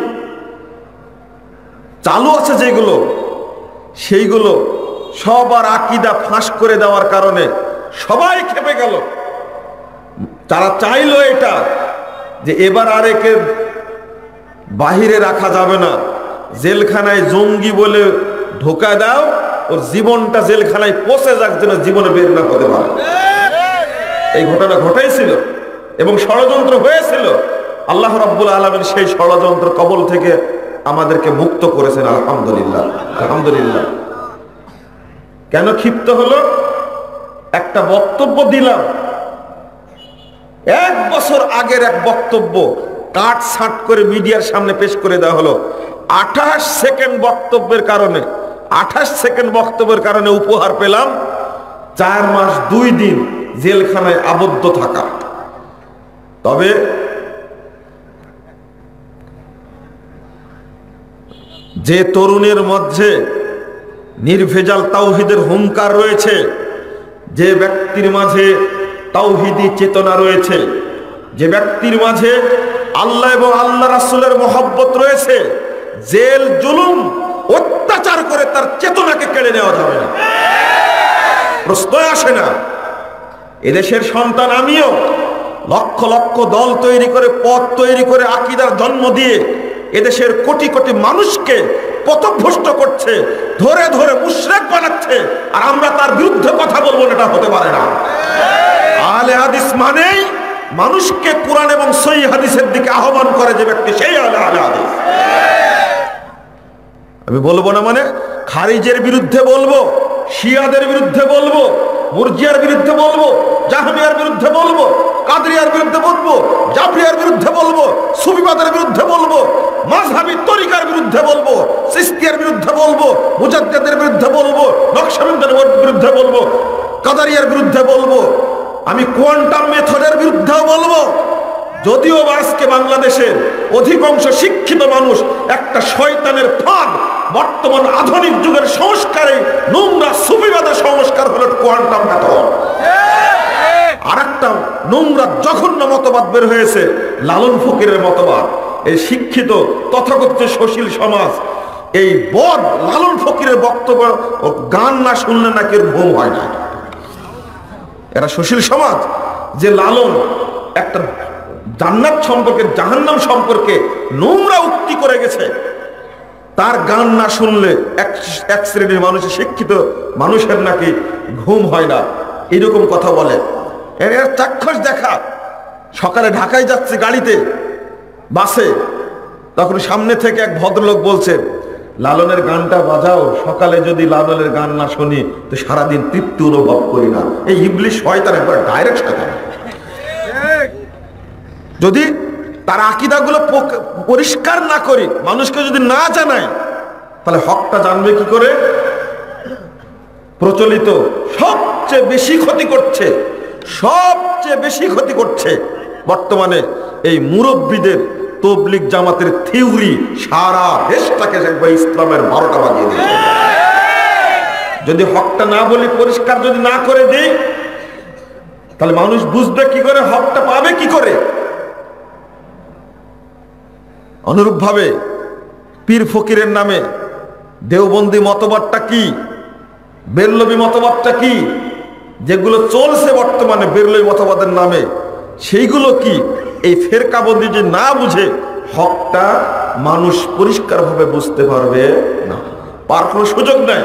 চালু আছে যেগুলো, সেইগুলো সবার আকীদা ফাঁস করে দেওয়ার কারণে সবাই খেপে গেল। তারা চাইলো এটা যে এবার আর একে বাহিরে রাখা যাবে না, জেলখানায় জঙ্গি বলে ঢোকা দাও, ওর জীবনটা জেলখানায় পচে যাক, যেন জীবনে বের না হতে পারে। এই ঘটনা ঘটাইছিল এবং ষড়যন্ত্র হয়েছিল। আল্লাহ রাব্বুল আলামিন সেই ষড়যন্ত্র কবল থেকে আমাদেরকে মুক্ত করেছেন। আলহামদুলিল্লাহ, আলহামদুলিল্লাহ। কেন ক্ষিপ্ত হলো? একটা বক্তব্য দিলাম, এক বছর আগের এক বক্তব্য কাট ছাট করে মিডিয়ার সামনে পেশ করে দেওয়া হলো। আঠাশ সেকেন্ড বক্তব্যের কারণে আঠাশ সেকেন্ড বক্তব্যের কারণে উপহার পেলাম চার মাস দুই দিন জেলখানায় আবদ্ধ থাকা। তবে যে তরুণের মধ্যে নির্ভেজাল তাওহীদের হুঙ্কার রয়েছে, যে ব্যক্তির মাঝে তাওহীদি চেতনা রয়েছে, যে ব্যক্তির মাঝে আল্লাহ এবং আল্লাহ রাসূলের মহব্বত রয়েছে, জেল জুলুম অত্যাচার করে তার চেতনাকে কেড়ে নেওয়া যাবে না, প্রশ্ন আসে না। এদেশের সন্তান আমিও, লক্ষ লক্ষ দল তৈরি করে, পথ তৈরি করে, আকীদার জন্ম দিয়ে এদেশের কোটি কোটি মানুষকে পথভ্রষ্ট করছে, ধরে ধরে মুশরিক বানাচ্ছে, আর আমরা তার বিরুদ্ধে কথা বলবো না, এটা হতে পারে না। আহলে হাদিস মানেই মানুষকে কোরআন এবং সহিহ হাদিসের দিকে আহ্বান করে যে ব্যক্তি, সেই আহলে হাদিস। আমি বলবো না মানে খারিজের বিরুদ্ধে বলবো, শিয়াদের বিরুদ্ধে বলবো, মুরজিয়ার বিরুদ্ধে বলবো, জাহমিয়ার বিরুদ্ধে বলবো, কাদরিয়ার বিরুদ্ধে বলবো, জাফরিয়ার বিরুদ্ধে বলবো, সুফিবাদের বিরুদ্ধে বলবো, মাযহাবী তরিকার বিরুদ্ধে বলবো, চিশতিয়ার বিরুদ্ধে বলবো, মুজাদ্দিদের বিরুদ্ধে বলবো, নকশবন্দির বিরুদ্ধে বলবো, কাদারিয়ার বিরুদ্ধে বলবো, আমি কোয়ান্টাম মেথডের বিরুদ্ধেও বলবো। যদিও আজকে বাংলাদেশের অধিকাংশ শিক্ষিত মানুষ একটা শয়তানের ফাঁদ, বর্তমান আধুনিক যুগের সংস্কারে নোংরা সুফিবাদের সংস্কার হলো কোয়ান্টাম মেথড। আর একটা নোংরা জঘন্য মতবাদ বের হয়েছে, লালন ফকিরের মতবাদ। এই শিক্ষিত তথাকথিত সুশীল সমাজ এই বদ লালন ফকিরের বক্তব্য ও গান না শুনলে নাকি ঘুম হয় না। এরা সুশীল সমাজ যে লালন একটা জান্নাত সম্পর্কে, জাহান্নাম সম্পর্কে নোংরা উক্তি করে গেছে, তার গান না শুনলে এক এক শ্রেণীর মানুষের, শিক্ষিত মানুষের নাকি ঘুম হয় না, এরকম কথা বলে। এর চাক্ষুষ দেখা, সকালে ঢাকায় যাচ্ছে গাড়িতে, বাসে, তখন সামনে থেকে এক ভদ্রলোক বলছে, লালনের গানটা বাজাও, সকালে যদি লালনের গান না শুনি তো সারাদিন তৃপ্তি অনুভব করি না। এই ইবলিশ শয়তান, একবার ডাইরেক্ট শয়তান। যদি তার আকীদাগুলো পরিষ্কার না করি, মানুষকে যদি না জানাই, তাহলে হকটা জানবে কি করে? প্রচলিত সবচেয়ে বেশি ক্ষতি করছে, সবচেয়ে বেশি ক্ষতি করছে বর্তমানে এই মুরব্বীদের তবলিগ জামাতের থিওরি সারা দেশটাকে একবার ইসলামের বারোটা বাজিয়ে দিয়েছে। যদি হকটা না বলি, পরিষ্কার যদি না করে দেই, তাহলে মানুষ বুঝবে কি করে, হকটা পাবে কি করে? অনুরূপ ভাবে পীর ফকিরের নামে দেওবন্দি মতবাদটা কি, বেরলভী মতবাদটা কি, যেগুলো চলছে বর্তমানে বেরলভী মতবাদের নামে, সেইগুলো কি? এই ফেরকাবন্দি যে না বুঝে হকটা মানুষ পরিষ্কার ভাবে বুঝতে পারবে না, পার কোনো সুযোগ নেই।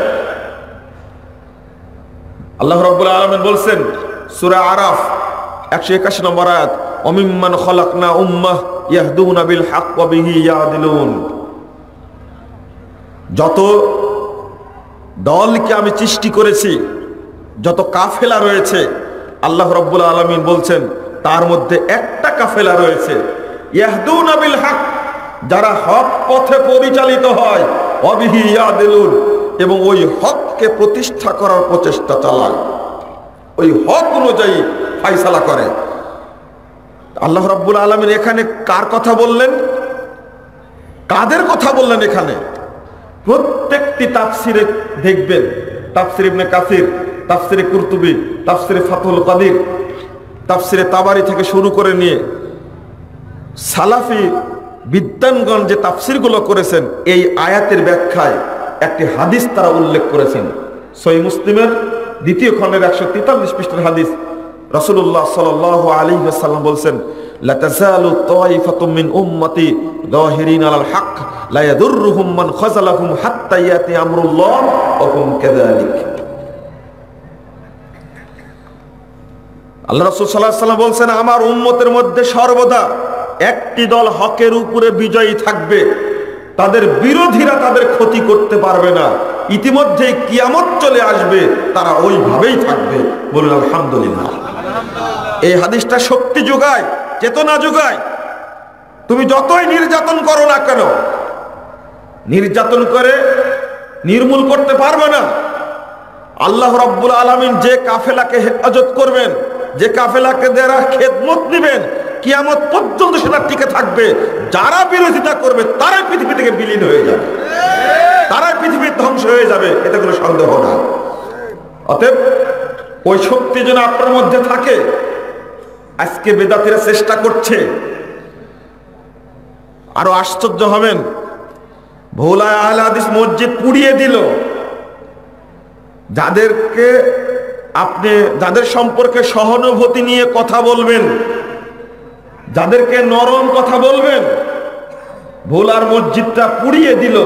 আল্লাহ রাব্বুল আলামিন বলছেন সূরা আরাফ একশো একাশি নম্বর আয়াত, ওমিম্মান খলাকনা উম্মাহ ইয়াহদুনা বিল হক ওয়া বিহি ইয়াদিলুন। যত দলকে আমি সৃষ্টি করেছি, যত কাফেলা রয়েছে, আল্লাহ রাব্বুল আলামিন বলছেন তার মধ্যে একটা কাফেলা রয়েছে ইয়াহদুনা বিল হক, যারা হক পথে পরিচালিত হয়, ওয়া বিহি ইয়াদিলুন, এবং ওই হককে প্রতিষ্ঠা করার প্রচেষ্টা চালায়, ওই হক অনুযায়ী ফায়সালা করে। আল্লাহ রাব্বুল আলামিন এখানে কার কথা বললেন, কাদের কথা বললেন? এখানে প্রত্যেকটি তাফসিরে দেখবেন, তাফসির ইবনে কাসির, তাফসিরে কুরতুবী, তাফসিরে ফাতহুল কাদির, তাফসিরে তাবারি থেকে শুরু করে নিয়ে সালাফি বিদ্বানগণ যে তাফসিরগুলো করেছেন, এই আয়াতের ব্যাখ্যায় একটি হাদিস তারা উল্লেখ করেছেন। সহিহ মুসলিমের দ্বিতীয় খণ্ডের একশো তেতাল্লিশ পৃষ্ঠার হাদিস, রাসূলুল্লাহ সাল্লাল্লাহু আলাইহি ওয়াসাল্লাম বলছেন, লা তাযালু তায়ফাতুম মিন উম্মতি যাহিরিনা আলাল হক লা ইয়াদুররুহুম মান খাযালাহুম হাত্তা ইয়াতি আমরুল্লাহ ওয়া হুম কাযালিক। আল্লাহ রাসূল সাল্লাল্লাহু আলাইহি ওয়াসাল্লাম বলছেন, আমার উম্মতের মধ্যে সর্বদা একটি দল হকের উপরে বিজয়ী থাকবে, তাদের বিরোধীরা তাদের ক্ষতি করতে পারবে না, ইতিমধ্যে কিয়ামত চলে আসবে, তারা ওইভাবেই থাকবে। বলুন আলহামদুলিল্লাহ। এই হাদিসটা শক্তি যোগায়, চেতনা যোগায়। তুমি যতই নির্যাতন করো না কেন, নির্যাতন করে নির্মূল করতে পারবে না। আল্লাহ রাব্বুল আলামিন যে কাফেলাকে হেফাজত করবেন, যে কাফেলাকে যারা খেদমত দিবেন, কিয়ামত পর্যন্ত সেটা টিকে থাকবে। যারা বিরোধিতা করবে তারাই পৃথিবী থেকে বিলীন হয়ে যাবে, তারাই পৃথিবীর ধ্বংস হয়ে যাবে, এতে কোনো সন্দেহ না। অতএব ওই শক্তি যেন আপনার মধ্যে থাকে। আজকে বেদাতীরা চেষ্টা করছে, আরো আশ্চর্য হবেন, ভোলায় আহলে হাদিস মসজিদ পুড়িয়ে দিল, যাদেরকে আপনি যাদের সম্পর্কে সহানুভূতি নিয়ে কথা বলবেন, যাদেরকে নরম কথা বলবেন, ভোলার মসজিদটা পুড়িয়ে দিল।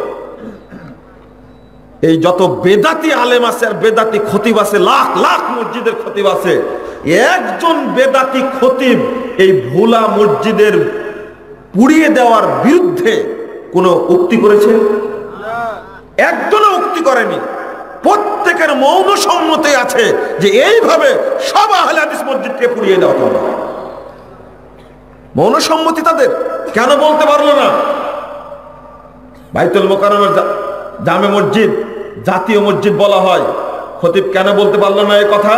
এই যত বেদাতি আলেম আছে আর বেদাতি খতিব আছে, লাখ লাখ মসজিদের খতিব আছে, একজন বেদাতি খতিব এই ভোলা মসজিদের পুড়িয়ে দেওয়ার বিরুদ্ধে কোনো উক্তি করেছে? একজনও উক্তি করেনি। প্রত্যেকের মৌন সম্মতি আছে যে এইভাবে সব আহলে হাদিস মসজিদকে পুড়িয়ে দেওয়া হবে। মৌন সম্মতি তাদের। কেন বলতে পারলো না? বাইতুল মোকাররমের জামে মসজিদ জাতীয় মসজিদ বলা হয়, খতিব কেন বলতে পারলো না এই কথা?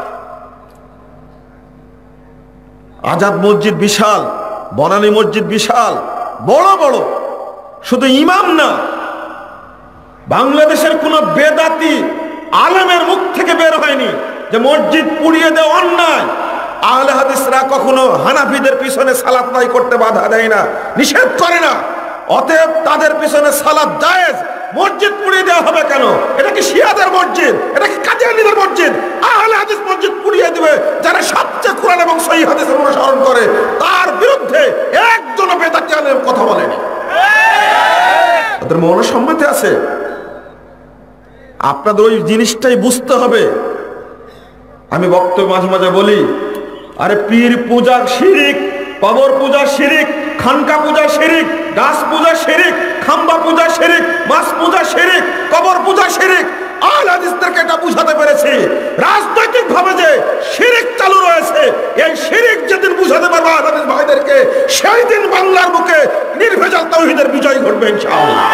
আজাদ মসজিদ বিশাল, বনানী মসজিদ বিশাল, বড় বড়, শুধু ইমাম না, বাংলাদেশের কোন বেদাতি আলেমের মুখ থেকে বের হয়নি যে মসজিদ পুড়িয়ে দেওয়া অন্যায়। আহলে হাদিসরা কখনো হানাফিদের পিছনে সালাত আদায় করতে বাধা দেয় না, নিষেধ করে না। অতএব তাদের পিছনে সালাত জায়েজ। মসজিদ পুড়িয়ে দেওয়া হবে কেন? এটা কি শিয়াদের মসজিদ? এটা কি কাদিয়ানীদের মসজিদ? আহলে হাদিস মসজিদ পুড়িয়ে দিবে যারা সবচেয়ে কোরআন এবং সহিহ হাদিসের অনুসরণ করে, তার বিরুদ্ধে একজন বেদাতি আলেম কথা বলেনি। তাদের মৌন সম্মতি আছে। আপনাদের ওই জিনিসটাই বুঝতে হবে। আমি বক্তব্য মাঝে মাঝে বলি, আরে পীর পূজা শিরিক, কবর পূজা শিরিক, খানকা পূজা শিরিক, গাছ পূজা শিরিক, খাম্বা পূজা শিরিক, মাছ পূজা শিরিক, কবর পূজা শিরিক। আহলে হাদিসদেরকে এটা বুঝাতে পেরেছি। রাজনৈতিক ভাবে যে শিরিক চালু রয়েছে, এই শিরিক যেদিন বুঝাতে পারবো আহলে হাদিস ভাইদেরকে, সেই দিন বাংলার বুকে নির্ভেজাল তাওহীদের বিজয় ঘটবে ইনশাআল্লাহ।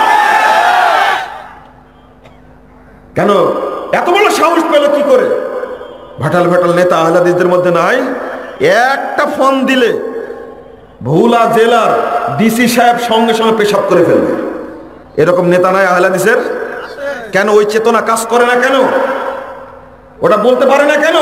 কেন এত বড় সাহস পেল কি করে? ভাটাল ভাটাল নেতা আহলে হাদিসদের মধ্যে নাই? একটা ফোন দিলে ভোলা জেলার ডিসি সাহেব সঙ্গে সঙ্গে পেশাব করে ফেলবে। এরকম নেতা নাই আহলে হাদিসের? কেন ওই চেতনা কাজ করে না? কেন ওটা বলতে পারে না? কেন?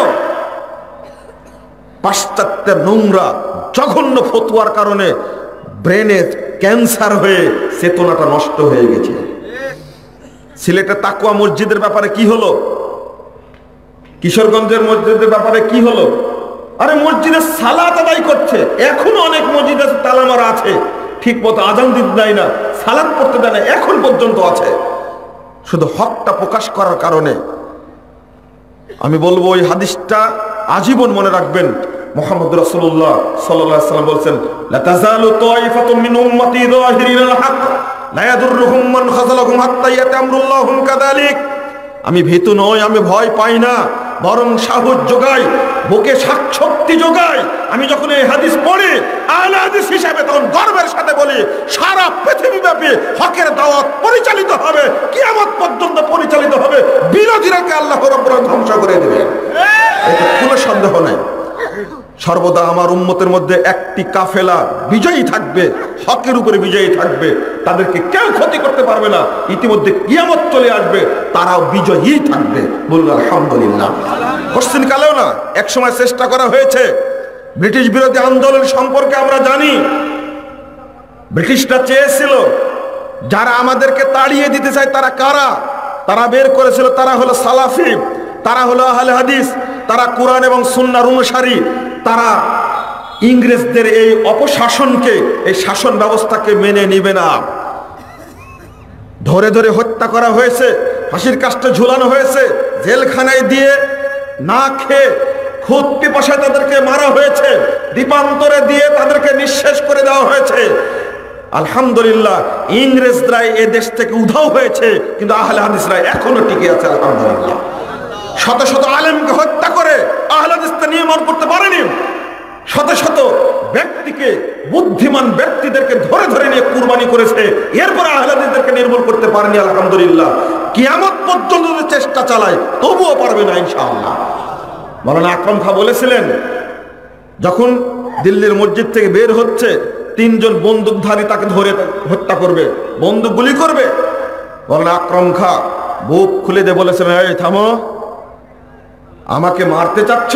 পাশ্চাত্যের নোংরা জঘন্য ফতোয়ার কারণে ব্রেনে ক্যান্সার হয়ে চেতনাটা নষ্ট হয়ে গেছে। সিলেটের তাকওয়া মসজিদের ব্যাপারে কি হলো? কিশোরগঞ্জের মসজিদের ব্যাপারে কি হলো? আরে মসজিদে সালাত আদায় করছে, এখনো অনেক মসজিদে তালা মারা আছে, ঠিক মতো আজান দিতে দেয় না, সালাত পড়তে দেয় না, এখন পর্যন্ত আছে, শুধু হকটা প্রকাশ করার কারণে। আমি বলবো ওই হাদিসটা আজীবন মনে রাখবেন। মুহাম্মদ রাসূলুল্লাহ সাল্লাল্লাহু আলাইহি ওয়াসাল্লাম বলেছেন, লা তাযালু তাইফাতুম মিন উম্মতি যাহিরিনাল হক লা ইয়াদুররুহুম মান খাযালাহুম হাত্তা ইয়াতামরুল্লাহু কাযালিক। আমি ভীতু নই, আমি ভয় পাই না, বরং সাহস যোগাই, বুকে শক্তি যোগাই। আমি যখন এই হাদিস পড়ি আহলে হাদিস হিসেবে, তখন গর্বের সাথে বলি, সারা পৃথিবীব্যাপী হকের দাওয়াত পরিচালিত হবে, কিয়ামত পর্যন্ত পরিচালিত হবে, বিরোধীরাকে আল্লাহ রাব্বুল আলামিন ধ্বংস করে দেবেন, এতে কোনো সন্দেহ নাই। সর্বদা আমার উম্মতের মধ্যে একটি কাফেলা বিজয়ী থাকবে, হকের উপরে বিজয়ী থাকবে, তাদেরকে কেউ ক্ষতি করতে পারবে না। ইতিমধ্যে কিয়ামত চলে আসবে, তারাও বিজয়ী থাকবে। বলুন আলহামদুলিল্লাহ। কোশ্চেন কালেও না এক সময় চেষ্টা করা হয়েছে, ব্রিটিশ বিরোধী আন্দোলন সম্পর্কে আমরা জানি। ব্রিটিশরা চেয়েছিল যারা আমাদেরকে তাড়িয়ে দিতে চায় তারা কারা? তারা বের করেছিল তারা হলো সালাফি, তারা হলো আহলে হাদিস, তারা কোরআন এবং সুন্নাহর অনুসারী, তারা ইংরেজদের এই অপশাসনকে, এই শাসন ব্যবস্থাকে মেনে নিবে না। ধরে ধরে হত্যা করা হয়েছে, ফাঁসির কাস্টে ঝুলানো হয়েছে, জেলখানায় দিয়ে না খেয়ে খুদ পিপাসায় তাদেরকে মারা হয়েছে, দ্বীপান্তরে দিয়ে তাদেরকে নিঃশেষ করে দেওয়া হয়েছে। আলহামদুলিল্লাহ ইংরেজরা এ দেশ থেকে উধাও হয়েছে, কিন্তু আহলে হাদিসরা এখনো টিকে আছে আলহামদুলিল্লাহ। শত শত আলেমকে হত্যা করে আহলে হাদিসকে নির্মূল করতে পারেনি। শত শত ব্যক্তিকে, বুদ্ধিমান ব্যক্তিদেরকে ধরে ধরে নিয়ে কুরবানি করেছে, এরপরে আহলে হাদিসদেরকে নির্মূল করতে পারেনি আলহামদুলিল্লাহ। কিয়ামত পর্যন্ত চেষ্টা চালায়, তবুও পারবে না ইনশাআল্লাহ। মাওলানা আকরাম খাঁ বলেছিলেন, যখন দিল্লির মসজিদ থেকে বের হচ্ছে, তিনজন বন্দুকধারী তাকে ধরে হত্যা করবে, বন্দুক গুলি করবে। মাওলানা আকরাম খাঁ বুক খুলে দিয়ে বলেছিলেন, এই থামো, আমাকে মারতে চাচ্ছ?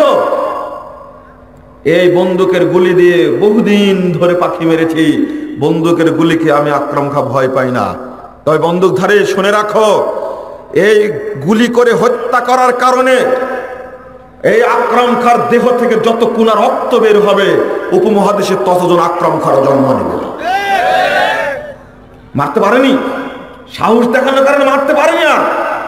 এই বন্দুকের গুলি দিয়ে বহুদিন ধরে পাখি মেরেছি, বন্দুকের গুলিকে আমি আকরাম খাঁ ভয় পাই না। তবে বন্দুকধারী শুনে রাখো, এই গুলি করে হত্যা করার কারণে এই আকরাম খার দেহ থেকে যত কুনা রক্ত বের হবে উপমহাদেশে ততজন আকরাম খার জন্ম নেবে। মারতে পারেনি, সাহস দেখানোর কারণে মারতে পারেনি। আর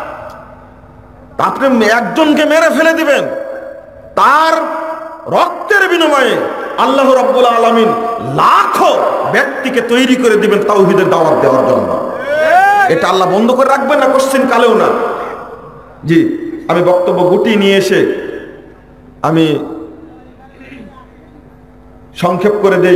আপনি একজনকে মেরে ফেলে দিবেন, তার রক্তের বিনিময়ে আল্লাহ রাব্বুল আলামিন লাখো ব্যক্তিকে তৈরি করে দিবেন তাওহীদের দাওয়াত দেওয়ার জন্য। এটা আল্লাহ বন্ধ করে রাখবেন না কোশ্চিন কালেও না। জি, আমি বক্তব্য গুটিয়ে নিয়ে এসে আমি সংক্ষেপ করে দেই।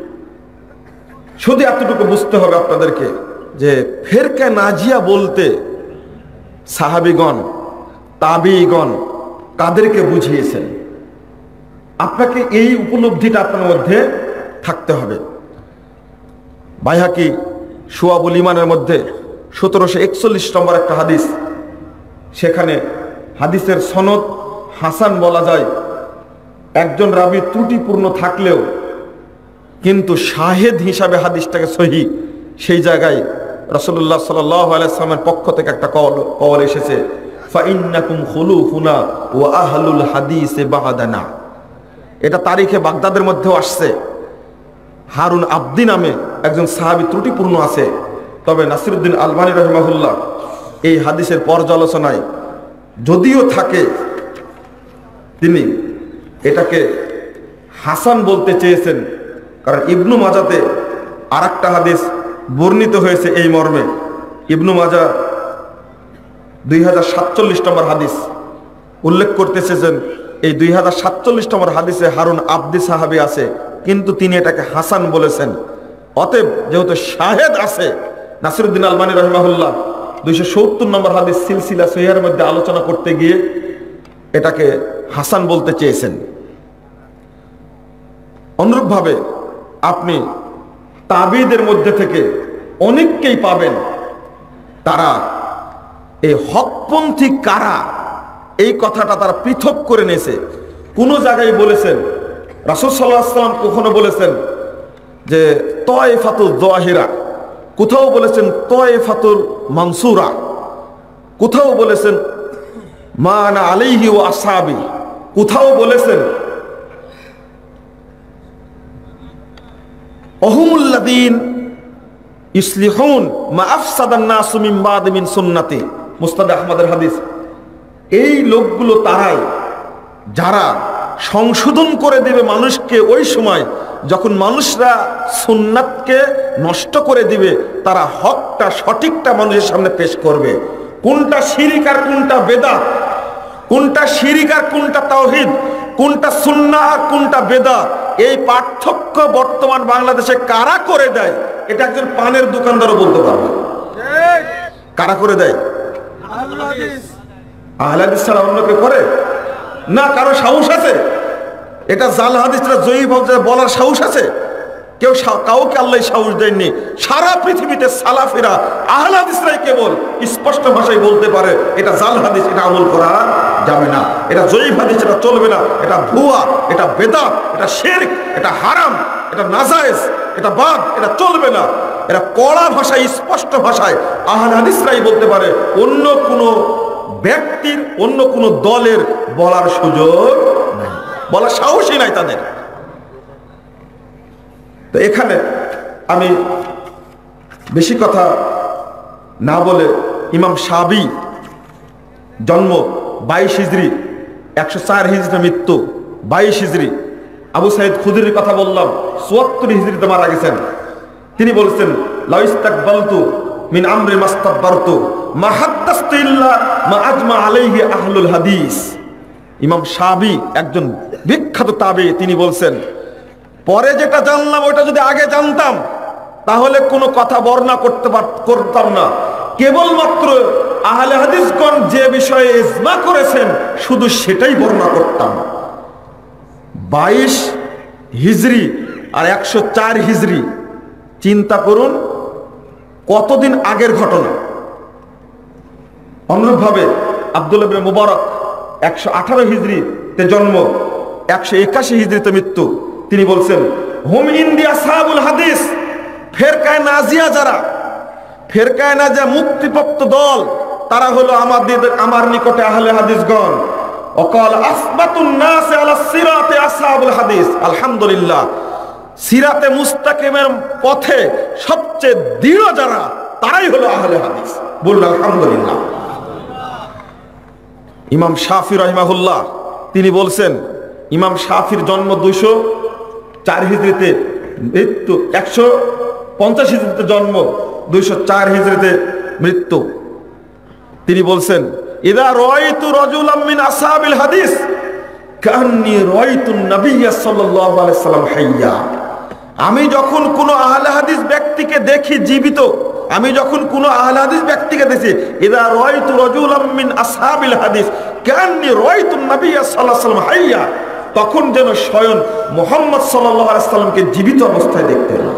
শুধু এতটুকু বুঝতে হবে আপনাদেরকে যে ফেরকা নাজিয়া বলতে সাহাবীগণ তাবিঈগণ কাদেরকে বুঝিয়েছেন, আপনাকে এই উপলব্ধিটা আপনার মধ্যে থাকতে হবে। বাইহাকি শুআবুল ঈমানের মধ্যে সতেরোশো একচল্লিশ নম্বর একটা হাদিস, সেখানে হাদিসের সনদ হাসান বলা যায়। একজন রাবী ত্রুটিপূর্ণ থাকলেও কিন্তু শাহেদ হিসাবে হাদিসটাকে সহি, সেই জায়গায় রাসূলুল্লাহ সাল্লাল্লাহু আলাইহি ওয়াসাল্লামের পক্ষ থেকে একটা কল কল এসেছে, ফাইন্নাকুম খুলুফুনা ওয়া আহলুল হাদিসে বা'দানা। এটা তারিখে বাগদাদের মধ্যেও আসছে। হারুন আবদি নামে একজন সাহাবী ত্রুটিপূর্ণ আছে, তবে নাসিরউদ্দিন আলবানী রাহিমাহুল্লাহ এই হাদিসের পর্যালোচনায় যদিও থাকে, তিনি এটাকে হাসান বলতে চেয়েছেন। কারণ ইবনু মাজাতে আর একটা হাদিস বর্ণিত হয়েছে এই মর্মে। ইবনু মাজা দুই হাজার সাতচল্লিশ নম্বর হাদিস উল্লেখ করতেছে যে এই দুই হাজার সাতচল্লিশ নম্বর হাদিসে হারুন আবদি সাহাবী আছে, কিন্তু তিনি এটাকে হাসান বলেছেন। অতএব যেহেতু শাহেদ আছে, নাসিরউদ্দিন আলবানী রাহিমাহুল্লাহ দুইশো সত্তর নম্বর হাদিস সিলসিলা সহিহের মধ্যে আলোচনা করতে গিয়ে এটাকে হাসান বলতে চেয়েছেন। অনুরূপভাবে আপনি তাবিঈদের মধ্যে থেকে অনেককেই পাবেন, তারা এই হকপন্থী কারা এই কথাটা তারা পৃথক করে নিয়েছে। কোনো জায়গায় বলেছেন, রাসূল সাল্লাল্লাহু আলাইহি ওয়াসাল্লাম কখনো বলেছেন যে তায়েফাতুল যাহিরা, কোথাও বলেছেন তায়েফাতুল মানসুরা, কোথাও বলেছেন মা আনা আলাইহি ওয়া আসহাবি, কোথাও বলেছেন অহুমুল্লাযীন ইসলিহুন মা আফসাদান নাসু মিন বাদি মিন সুন্নতি, মুসনাদ আহমদের হাদিস। এই লোকগুলো তারাই যারা সংশোধন করে দেবে মানুষকে ওই সময় যখন মানুষরা সুন্নাতকে নষ্ট করে দিবে, তারা হকটা সঠিকটা মানুষের সামনে পেশ করবে। কোনটা শিরিক আর কোনটা বেদাত, কোনটা শিরিক আর কোনটা তাওহীদ, কোনটা সুন্নাহ আর কোনটা বেদাত, এই পার্থক্য বর্তমান বাংলাদেশে কারা করে দেয় এটা একজন পানের দোকানদারও বলতে পারবে। কারা করে দেয়? আহলে হাদিস ছাড়া অন্য কেউ করে না। কারো সাহস আছে এটা জাল হাদিসরা জয়ীফ বলার সাহস আছে? কেউ কাউকে আল্লাহ সাহস দেননি। সারা পৃথিবীতে সালাফিরা আহলে হাদিসরাই কেবল স্পষ্ট ভাষায় বলতে পারে এটা জাল হাদিস, এটা আমল করা যাবে না, এটা জয়ীফ হাদিস, এটা চলবে না, এটা ভুয়া, এটা বেদাত, এটা শিরক, এটা হারাম, এটা নাজায়েজ, এটা বাদ, এটা চলবে না। এটা কড়া ভাষায় স্পষ্ট ভাষায় আহলে হাদিসরাই বলতে পারে, অন্য কোনো ব্যক্তির অন্য কোনো দলের বলার সুযোগ নাই, বলার সাহসই নাই তাদের। তো এখানে আমি বেশি কথা না বলে ইমাম শাবি জন্ম বাইশ হিজরি, একশো চার হিজরি মৃত্যু বাইশ হিজরি। আবু সাইদ খুদরির কথা বললাম, চুয়াত্তর হিজরিতে মারা গেছেন। তিনি বলছেন লা ইস্তাকবালতু মিন আমরি মাস্তাকবারতু মা হাদাসতু ইল্লা মা আজমা আলাইহি আহলুল হাদিস। ইমাম শাবি একজন বিখ্যাত তাবী, তিনি বলছেন পরে যেটা জানলাম ওটা যদি আগে জানতাম তাহলে কোনো কথা বর্ণনা করতে করতাম না, কেবলমাত্র আহলে হাদিসগণ যে বিষয়ে ইজমা করেছেন শুধু সেটাই বর্ণনা করতাম। বাইশ হিজরি আর একশো চার হিজরি, চিন্তা করুন কতদিন আগের ঘটনা। অনুরূপভাবে আব্দুল্লাহ ইবনে মুবারক একশো আঠারো হিজরিতে জন্ম, একশো একাশি হিজরিতে মৃত্যু। তিনি বলছেন হুম ইন্দি আসহাবুল হাদিস, ফেরকায়ে নাজিয়া যারা, ফেরকায়ে নাজিয়া মুক্তিপ্রাপ্ত দল, তারা হলো আমাদের আমার নিকটে আহলে হাদিসগণ। ওয়াকাল আসবাতুন নাস আলা সিরাতে আসহাবুল হাদিস। আলহামদুলিল্লাহ, সিরাতে মুস্তাকিমের পথে সবচেয়ে দৃঢ় যারা, তারাই হলো আহলে হাদিস। বলুন আলহামদুলিল্লাহ। ইমাম শাফি রাহিমাহুল্লাহ তিনি বলছেন, ইমাম শাফির জন্ম দুইশো চার হিজরিতে, মৃত্যু একশো পঞ্চাশ হিজরিতে জন্ম, দুইশো চার হিজরিতে মৃত্যু। তিনি বলছেন, ইদা রাআইতু রাজুলাম মিন আসহাবিল হাদিস কান্নী রাআইতু নবিয়্য সাল্লাল্লাহু আলাইহি ওয়াসাল্লাম হাইয়া। আমি যখন কোনো আহলে হাদিস ব্যক্তিকে দেখি জীবিত, আমি যখন কোনো আহলে হাদিস ব্যক্তিকে দেখি, ইদা রাআইতু রাজুলাম মিন আসহাবিল হাদিস কান্নী রাআইতু নবিয়্য সাল্লাল্লাহু আলাইহি ওয়াসাল্লাম হাইয়া, তখন যেন স্বয়ং মুহাম্মদ সাল্লাল্লাহু আলাইহি ওয়াসাল্লামকে জীবিত অবস্থায় দেখতে পেলাম।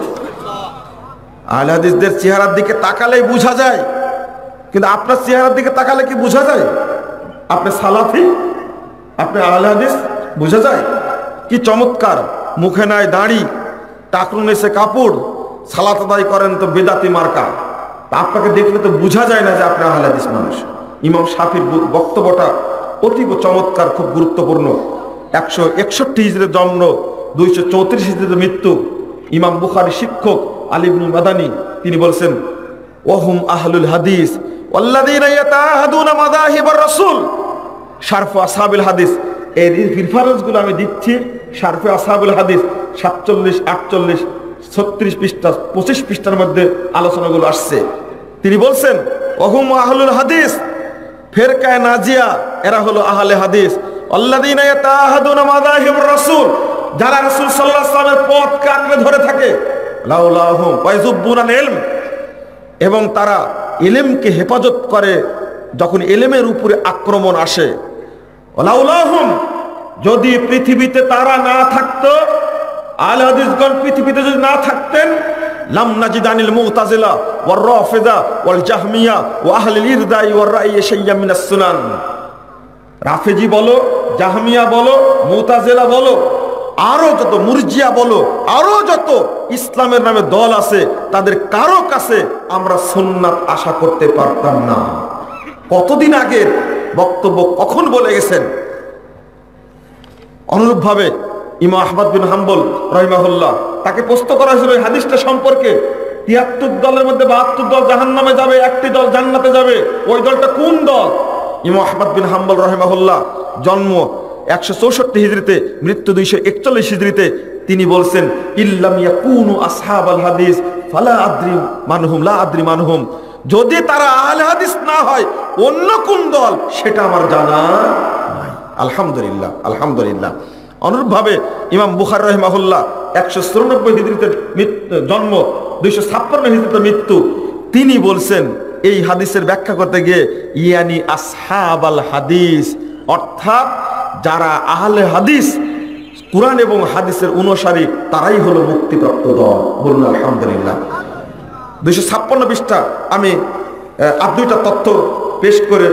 আহলে হাদিসদের চেহারার দিকে তাকালেই বোঝা যায়, কিন্তু আপনার চেহারার দিকে তাকালে কি বোঝা যায় আপনি সালাফি, আপনি আহলে হাদিস? বোঝা যায়? কি চমৎকার, মুখে নাই দাড়ি, টাকরুন এসে কাপড়, সালাত আদায় করেন তো বেদাতি মার্কা। আপনাকে দেখলে তো বোঝা যায় না যে আপনি আহলে হাদিস মানুষ। ইমাম শাফির বক্তব্যটা অতীব চমৎকার, খুব গুরুত্বপূর্ণ। একশো একষট্টি হিজরিতে জন্ম, দুইশো চৌত্রিশ হিজরিতে মৃত্যু। ইমাম বুখারী শিক্ষক আলী ইবনে মাদানী তিনি বলছেন, ওহুম আহলুল হাদিস ওয়াল্লাযীনা ইয়াতাআহাদুনা মাযাহিবার রাসূল শারফু আসহাবুল হাদিস। এই রেফারেন্সগুলো আমি দিচ্ছি, শারফু আসহাবুল হাদিস সাতচল্লিশ, আটচল্লিশ, ছত্রিশ পৃষ্ঠা, পঁচিশ পৃষ্ঠার মধ্যে আলোচনাগুলো আসছে। তিনি বলছেন, ওহুম আহলুল হাদিস, ফেরকায়ে নাজিয়া এরা হলো আহলে হাদিস। আল্লাযীনা ইয়াতাআহাদুনা মাযাহিবার রাসূল, যারা রাসূল সাল্লাল্লাহু আলাইহি ওয়াসাল্লামের পথকে আঁকড়ে ধরে থাকে, লাউলাহুম ওয়াইযুবুনাল ইলম, এবং তারা ইলমকে হেফাজত করে যখন ইলমের উপরে আক্রমণ আসে। লাউলাহুম, যদি পৃথিবীতে তারা না থাকতো, আহলে হাদিসগণ পৃথিবীতে যদি না থাকতেন, লাম নাজিদানিল মুতাজিলা ওয়ার রাফিদা ওয়াল জাহমিয়া ওয়া আহলিল ইরদাই ওয়ার রাই শাইয়্যাম মিনাস সুনান। রাফেজি বলো, জাহমিয়া বলো, মুতাজিলা বলো, আরো যত মুরজিয়া বলো, আরো যত ইসলামের নামে দল আছে, তাদের কারো কাছে আমরা সুন্নাত আশা করতে পারতাম না। কতদিন আগের বক্তব্য কখন বলে গেছেন। অনুরূপভাবে ইমাম আহমদ বিন হাম্বল রাহিমাহুল্লাহ, তাকে প্রশ্ন করা হয়েছিল এই হাদিসটা সম্পর্কে, তিয়াত্তর দলের মধ্যে বাহাত্তর দল জাহান্নামে যাবে, একটি দল জান্নাতে যাবে, ওই দলটা কোন দল? ইমাম আহমদ বিন হাম্বল রাহিমাহুল্লাহ জন্ম একশো চৌষট্টি হিজরিতে, মৃত্যু দুইশো একচল্লিশ হিজরিতে। তিনি বলছেন, ইল্লাম ইয়াকুনু আসহাবাল হাদিস ফালা আদ্রি মানহুম, লা আদ্রি মানহুম, যদি তারা আহলে হাদিস না হয় অন্য কোন দল সেটা আমার জানা নাই। আলহামদুলিল্লাহ, আলহামদুলিল্লাহ। অনুরূপভাবে ইমাম বুখারী রাহিমাহুল্লাহ একশো চুরানব্বই হিজরিতে জন্ম, দুইশো ছাপ্পান্ন হিজরিতে মৃত্যু। তিনি বলছেন এই হাদিসের ব্যাখ্যা করতে গিয়ে, ইয়ানি আসহাবাল হাদিস, অর্থাৎ যারা আহলে হাদিস, কুরআন এবং হাদিসের অনুসারী, তারাই হলো মুক্তিপ্রাপ্ত দল। বলুন আলহামদুলিল্লাহ। দুইশো ছাপ্পান্ন পৃষ্ঠা আমি আর দুইটা তথ্য পেশ করে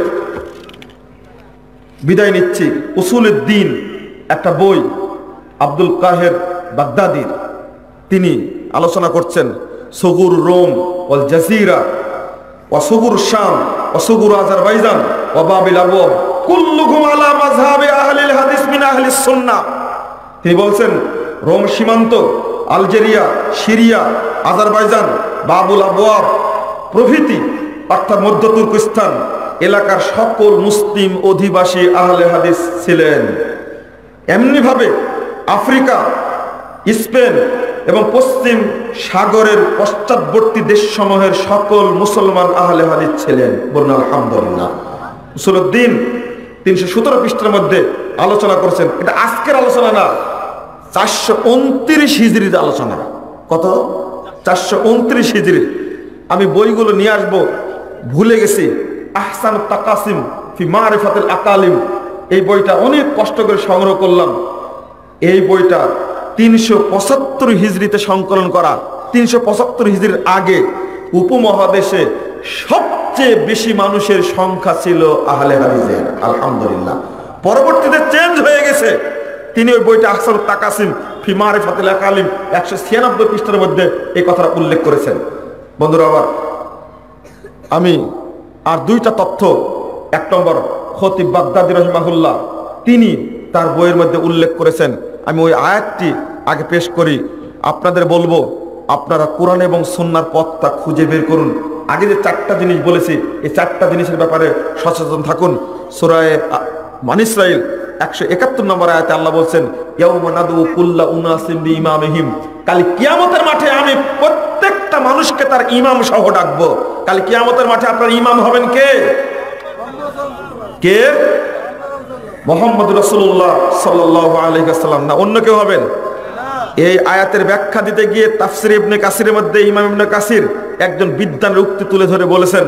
বিদায় নিচ্ছি। উসুলুদ দ্বীন একটা বই, আব্দুল কাহের বাগদাদির, তিনি আলোচনা করছেন সগুর রোম ওয়াল জাজিরা ওয়া সগুর শাম ওয়া সগুর আজারবাইজান ওয়া বাবিল আবওয়াব কুল্লুহুম আলা মাযহাবি আহলিল হাদিস মিন আহলিস সুন্নাহ। তিনি বলছেন, রোম সীমান্ত, Algeria, Syria, Azerbaijan, Babul Abwab প্রভৃতি অর্থাৎ মধ্য তুর্কিস্তান এলাকার সকল মুসলিম অধিবাসী আহলে হাদিস ছিলেন। এমনিভাবে আফ্রিকা, স্পেন এবং পশ্চিম সাগরের পশ্চাৎবর্তী দেশসমূহের সকল মুসলমান আহলে হাদিস ছিলেন। বলুন আলহামদুলিল্লাহ। উসুলুদ দ্বীন তিনশো সতেরো পৃষ্ঠার মধ্যে আলোচনা করছেন। এটা আজকের আলোচনা না, চারশো উনত্রিশ হিজরির আলোচনা। কত? চারশো উনত্রিশ হিজরির। আমি বইগুলো নিয়ে আসবো, ভুলে গেছি। আহসান তাকাসিম ফি মারিফাতুল আকালিম, এই বইটা অনেক কষ্ট করে সংগ্রহ করলাম। এই বইটা তিনশো পঁচাত্তর হিজরিতে সংকলন করা। তিনশো পঁচাত্তর হিজরির আগে উপমহাদেশে সবচেয়ে বেশি মানুষের সংখ্যা ছিল আহলে হাদিসের। আলহামদুলিল্লাহ। পরবর্তীতে চেঞ্জ হয়ে গেছে। তিনি ওই বইটা আহসান তাকাসিম ফি মারিফাতুল আকালিম একশো ছিয়ানব্বই পৃষ্ঠার মধ্যে এই কথাটা উল্লেখ করেছেন। বন্ধুরা, আবার আমি আর দুইটা তথ্য, এক নম্বর খতিব বাগদাদি রাহিমাহুল্লাহ তিনি তার বইয়ের মধ্যে উল্লেখ করেছেন। আমি ওই আয়াতটি আগে পেশ করি, আপনাদের বলবো আপনারা কোরআন এবং সুন্নাহর পথটা খুঁজে বের করুন। আগে যে চারটা জিনিস বলেছি এই চারটা জিনিসের ব্যাপারে সচেতন থাকুন। সূরা বনী ইসরাঈল একশো একাত্তর নম্বর আয়াতে আল্লাহ বলছেন, ইয়াউমা নাদউ কুল্লা উনাসিম বিইমামিহিম, কাল কিয়ামতের মাঠে আমি প্রত্যেকটা মানুষকে তার ইমাম সহ ডাকবো। কাল কিয়ামতের মাঠে আপনার ইমাম হবেন কে? কে? মুহাম্মদ রাসূলুল্লাহ সাল্লাল্লাহু আলাইহি ওয়াসাল্লাম, না অন্য কেউ হবেন? এই আয়াতের ব্যাখ্যা দিতে গিয়ে তাফসীর ইবনে কাসিরের মধ্যে ইমাম ইবনে কাসির একজন বিদ্বানের উক্তি তুলে ধরে বলেছেন,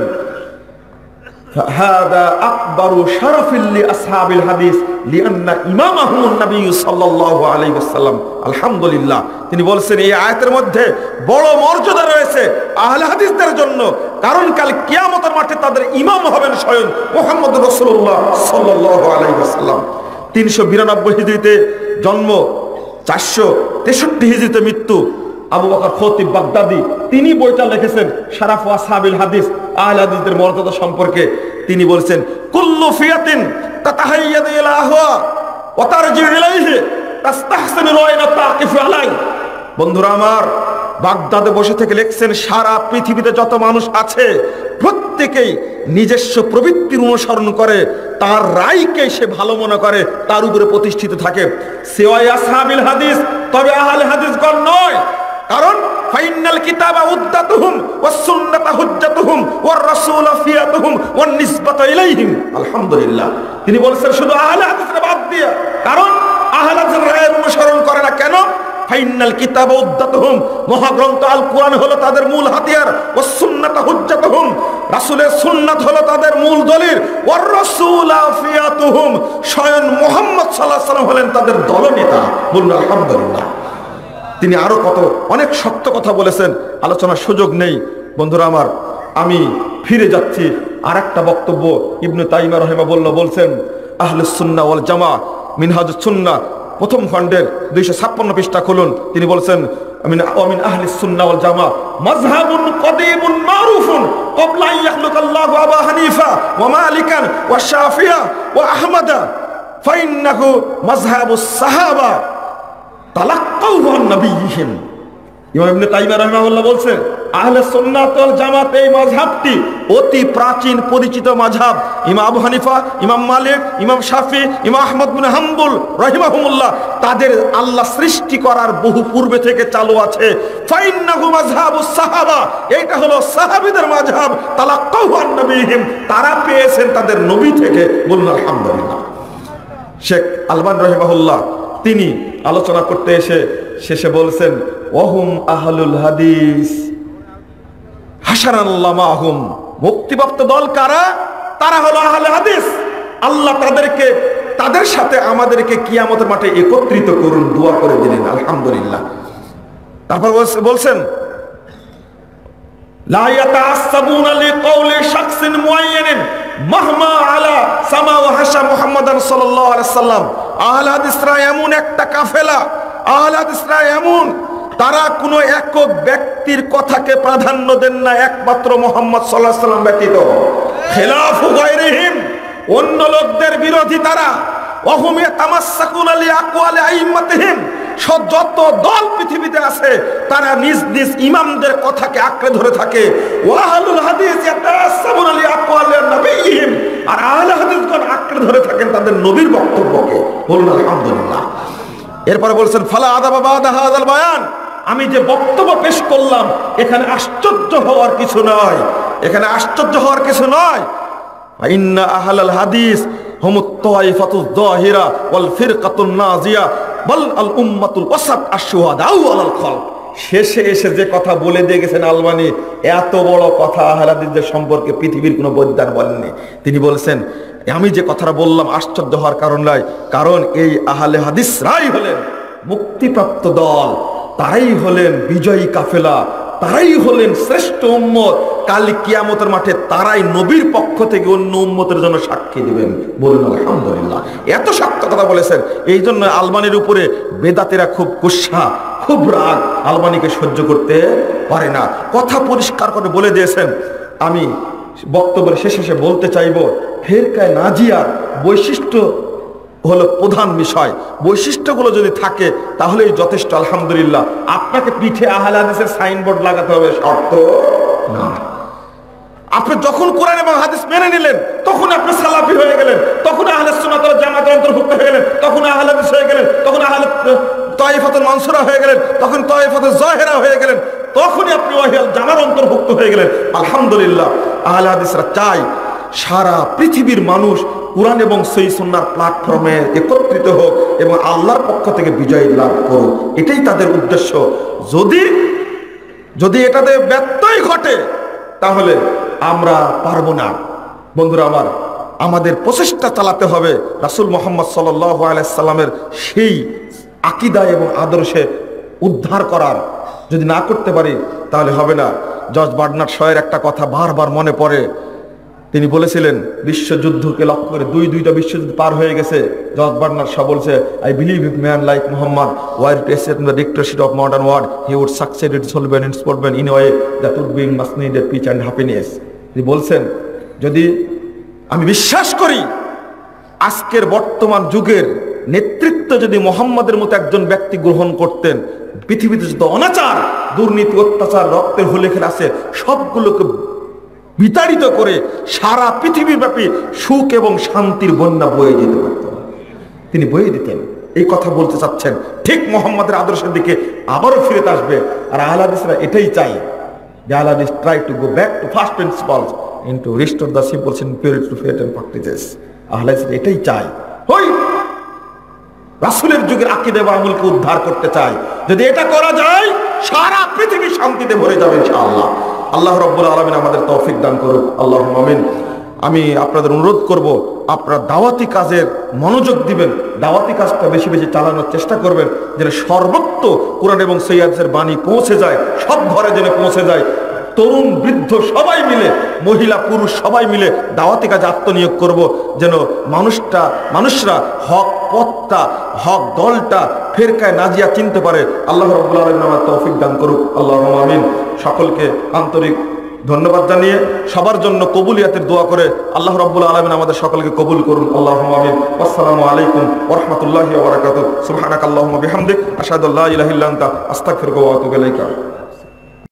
হাদা আকবারু শারাফিল লি আসহাবিল হাদিস লিআন্না ইমামাহুম নবী সাল্লাল্লাহু আলাইহি ওয়াসাল্লাম। আলহামদুলিল্লাহ, তিনি বলছেন এই আয়াতের মধ্যে বড় মর্যাদা রয়েছে আহলে হাদিসদের জন্য, কারণ কাল কিয়ামতের মাঠে তাদের ইমাম হবেন স্বয়ং মুহাম্মদ রাসূলুল্লাহ সাল্লাল্লাহু আলাইহি ওয়াসাল্লাম। তিনশো বিরানব্বই হিজরিতে জন্ম, চারশো তেষট্টি হিজরিতে মৃত্যু। আবু বকর খতিব বাগদাদি তিনি বইটা লিখেছেন শারাফু আসহাবিল হাদিস, আহলে হাদিসদের মর্যাদা সম্পর্কে। তিনি বলেছেন, কুল্লু ফিয়াতিন তাতাহাইয়াদু ইলা আহওয়া ওয়া তারজি ইলাইহি তাস্তাহসিনু রায়না তাকিফু আলাই। বন্ধুরা আমার, বাগদাদে বসে থেকে লিখছেন সারা পৃথিবীতে যত মানুষ আছে প্রত্যেকেই নিজস্ব প্রবৃত্তির অনুসরণ করে, তার রায়কে সে ভালো মনে করে, তার উপরে প্রতিষ্ঠিত থাকে। সিওয়াই আসহাবিল হাদিস, তবে আহলে হাদিসগণ নয়, কারণ ফাইনাল কিতাবা উদ্দাতুহুম ওয়াস সুন্নাতু হুজ্জাতুহুম ওয়ার রাসূল ফিয়াতুহুম ওয়ান নিসবাতু ইলাইহিম। আলহামদুলিল্লাহ, তিনি বলেছেন শুধু আহলে হাদিসকে বাদ দিয়ে, কারণ আহলে হাদিসের রায়ের অনুসরণ করে না কেন? ফাইনাল কিতাবা উদ্দাতুহুম, মহাগ্রন্থ আল কোরআন হলো তাদের মূল হাতিয়ার, ওয়াস সুন্নাতু হুজ্জাতুহুম, রাসূলের সুন্নাত হলো তাদের মূল দলিল, ওয়ার রাসূল ফিয়াতুহুম, স্বয়ং মুহাম্মদ সাল্লাল্লাহু আলাইহি ওয়াসাল্লাম হলেন তাদের দলনেতা। বলুন আলহামদুলিল্লাহ। তিনি আরো কত অনেক শক্ত কথা বলেছেন, আলোচনার সুযোগ নেই। বন্ধুরা আমার, আমি ফিরে যাচ্ছি আর একটা বক্তব্য ইবনে তাইমিয়া রাহিমাহুল্লাহ বলছেন, আহলুস সুন্নাহ ওয়াল জামাআহ মিনহাজুস সুন্নাহ প্রথম খণ্ডের দুইশো ছাপ্পান্ন পৃষ্ঠা খুলুন। তিনি বলছেন, আমিন আমিন আহলিস সুন্নাহ ওয়াল জামাআহ মাযহাবুন কদীমুন মারুফুন ক্বাবলা আন ইয়াখলুকাল্লাহু আবা হানিফা ওয়া মালিকান ওয়া শাফিয়া ওয়া আহমাদা ফাইন্নাহু মাযহাবুস সাহাবা তালাক্কাউহু আন নবিয়্যিহিম। ইমাম ইবনে তাইমিয়া রাহিমাহুল্লাহ বলছেন, আহলে সুন্নাত ওয়াল জামাত এই মাযহাবটি অতি প্রাচীন পরিচিত মাযহাব। ইমাম আবু হানিফা, ইমাম মালিক, ইমাম শাফি, ইমাম আহমদ বিন হাম্বল রাহিমাহুমুল্লাহ তাদের আল্লাহ সৃষ্টি করার বহু পূর্বে থেকে চালু আছে। ফাইন্নাহু মাযহাবুস সাহাবা, এইটা হলো সাহাবীদের মাযহাব। তালাক্কাউহু আন নবিয়্যিহিম, তারা পেয়েছেন তাদের নবী থেকে। বলুন আলহামদুলিল্লাহ। শেখ আলবানী রাহিমাহুল্লাহ তিনি আলোচনা করতে এসে শেষে বলছেন, ওয়াহুম আহলুল হাদিস হাশারাল্লাহু মাহুম, মুক্তিপ্রাপ্ত দল কারা? তারা হলো আহলে হাদিস। আল্লাহ তাদেরকে তাদের সাথে আমাদেরকে কিয়ামতের মাঠে একত্রিত করুন, দোয়া করে দিলেন। আলহামদুলিল্লাহ। তারপর বলছেন, লা ইয়াতাআসসাবুনা লিকাউলি শাখসিন মুআয়্যানিন মাহমা আলা সামা ওয়া হাসা মুহাম্মাদান সাল্লাল্লাহু আলাইহি ওয়াসাল্লাম। আহলে হাদিসরা এমন একটা কাফেলা, আহলে হাদিসরা এমন, তারা কোনো একক ব্যক্তির কথাকে প্রাধান্য দেন না একমাত্র মুহাম্মদ সাল্লাল্লাহু আলাইহি ওয়াসাল্লাম ব্যতীত। খিলাফু গায়রিহিম, অন্য লোকদের বিরোধী তারা। ওয়াহুম ইয়াতামাসসাকুনা লিআকওয়ালি আইম্মাতিহিম, যত দল পৃথিবীতে আছে তারা নিজ নিজ ইমামদের কথাকে আঁকড়ে ধরে থাকে। ওয়াহলুল হাদিস ইয়াতাসাবুনা লিআকওয়ালি নবিয়্যিহিম, আর আহলে হাদিসগণ আঁকড়ে ধরে থাকেন তাদের নবীর বক্তব্যকে। বলুন আলহামদুলিল্লাহ। এরপর বলছেন, ফালা আদাবা বাদা হাযাল বায়ান, আমি যে বক্তব্য পেশ করলাম এখানে আশ্চর্য হওয়ার কিছু নয়, এখানে আশ্চর্য হওয়ার কিছু নয়। ইন্না আহলাল হাদিস হুমুত তায়ফাতুয যাহিরা ওয়াল ফিরকাতুন নাজিয়া বল আল উম্মাতুল ওয়াসাত আশ-শুহাদাউ আলাল খালক। শেষে এসে যে কথা বলে দিয়ে গেছেন আলবানী, এত বড় কথা আহলে হাদিসদের সম্পর্কে পৃথিবীর কোনো বৈদ্যান বলেননি। তিনি বলেছেন, আমি যে কথাটা বললাম আশ্চর্য হওয়ার কারণ নাই, কারণ এই আহলে হাদিসরাই হলেন মুক্তিপ্রাপ্ত দল, তারাই হলেন বিজয়ী কাফেলা, তারাই হলেন শ্রেষ্ঠ উম্মত। কাল কিয়ামতের মাঠে তারাই নবীর পক্ষ থেকে অন্য উম্মতের জন্য সাক্ষী দিবেন। বলুন আলহামদুলিল্লাহ। এত শক্ত কথা বলেছেন, এই জন্য আলবানীর উপরে বেদাতেরা খুব গুসা, খুব রাগ, আলবানীকে সহ্য করতে পারে না। কথা পরিষ্কার করে বলে দিয়েছেন, আমি বক্তব্যের শেষে শেষে বলতে চাইব, ফেরকায়ে নাজিয়ার বৈশিষ্ট্য হলো প্রধান বিষয়। বৈশিষ্ট্যগুলো যদি থাকে তাহলেই যথেষ্ট। আলহামদুলিল্লাহ, আপনাকে পিঠে আহলে হাদিসের সাইনবোর্ড লাগাতে হবে শর্ত না। আপনি যখন কোরআন এবং হাদিস মেনে নিলেন তখন আপনি সালাফি হয়ে গেলেন, তখন আহলে সুন্নাত ওয়াল জামাতের অন্তর্ভুক্ত হয়ে গেলেন, তখন আহলে হাদিস হয়ে গেলেন, তখন আহলে তায়েফাতুল মানসুরা হয়ে গেলেন, তখন তায়েফাতুল জাহিরা হয়ে গেলেন, তখনই আপনি ওয়াহিয়াল জামার অন্তর্ভুক্ত হয়ে গেলেন। আলহামদুলিল্লাহ, আহলে হাদিসরা চাই সারা পৃথিবীর মানুষ কুরআন এবং সহিহ সুন্নাহর প্ল্যাটফর্মে একত্রিত হোক এবং আল্লাহর পক্ষ থেকে বিজয় লাভ করুক, এটাই তাদের উদ্দেশ্য। যদি যদি এটাতে ব্যত্যয় ঘটে তাহলে আমরা পারবো না। বন্ধুরা আমার, আমাদের প্রচেষ্টা চালাতে হবে রাসূল মুহাম্মদ সাল্লাল্লাহু আলাইহি সাল্লামের সেই আকীদা এবং আদর্শে উদ্ধার করার। যদি না করতে পারি তাহলে হবে না। জর্জ বার্নার্ড শয়ের একটা কথা বারবার মনে পড়ে। তিনি বলেছিলেন, বিশ্বযুদ্ধকে লক্ষ্য করে, দুই দুইটা বিশ্বযুদ্ধ পার হয়ে গেছে। জর্জ বার্নার্ড শাহ বলছে, I believe if man like Muhammad were to assert in the dictatorship of modern world, he would succeed it solving in sportsman in way that would bring much needed peace and happiness. তিনি বলছেন, যদি আমি বিশ্বাস করি আজকের বর্তমান যুগের নেতৃত্ব যদি মুহাম্মদের মতো একজন ব্যক্তি গ্রহণ করতেন, পৃথিবীতে যত অনাচার, দুর্নীতি, অত্যাচার, রক্তের হোলেখেল আছে সবগুলোকে বিতাড়িত করে সারা পৃথিবীব্যাপী সুখ এবং শান্তির বন্যা বয়ে যেতে পারত। তিনি বয়ে দিতেন। এই কথা বলতে চাচ্ছেন, ঠিক মুহাম্মদের আদর্শের দিকে আবারও ফিরে আসবে। আর আহলে হাদিসরা এটাই চাই। The আহলে হাদিস try to go back to first principles and to restore the simple and purity to faith and practices. আহলে হাদিসরা এটাই চাই। হই রাসূলের যুগের আকীদা এবং আমলকে উদ্ধার করতে চাই। যদি এটা করা যায় সারা পৃথিবী শান্তিতে ভরে যাবে ইনশাআল্লাহ। আল্লাহ রাব্বুল আলামিন আমাদের তৌফিক দান করুক, আল্লাহুম্মা আমিন। আমি আপনাদের অনুরোধ করব, আপনারা দাওয়াতি কাজের মনোযোগ দিবেন, দাওয়াতি কাজটা বেশি বেশি চালানোর চেষ্টা করবেন, যেন সর্বত্র কোরআন এবং সহিহ হাদিসের বাণী পৌঁছে যায়, সব ঘরে যেন পৌঁছে যায়। তরুণ বৃদ্ধ সবাই মিলে, মহিলা পুরুষ সবাই মিলে দাওয়াতি কাজে আত্মনিয়োগ করব, যেন মানুষটা মানুষরা হক পথটা, হক দলটা, ফেরকায়ে নাজিয়া চিনতে পারে। আল্লাহ রাব্বুল আলামিন আমাদের তৌফিক দান করুক, আল্লাহুম্মা আমিন। সকলকে আন্তরিক ধন্যবাদ জানিয়ে সবার জন্য কবুলিয়াতের দোয়া করে আল্লাহ রাব্বুল আলামিন আমাদের সকলকে কবুল করুন, আল্লাহুম্মা আমিন। আসসালামু আলাইকুম ওয়া রাহমাতুল্লাহি ওয়া বারাকাতুহু। সুবহানাকাল্লাহুম্মা বিহামদিক, আশহাদু আল্লা ইলাহা ইল্লা আনতা, আস্তাগফিরুকা ওয়া আতুবু ইলাইকা।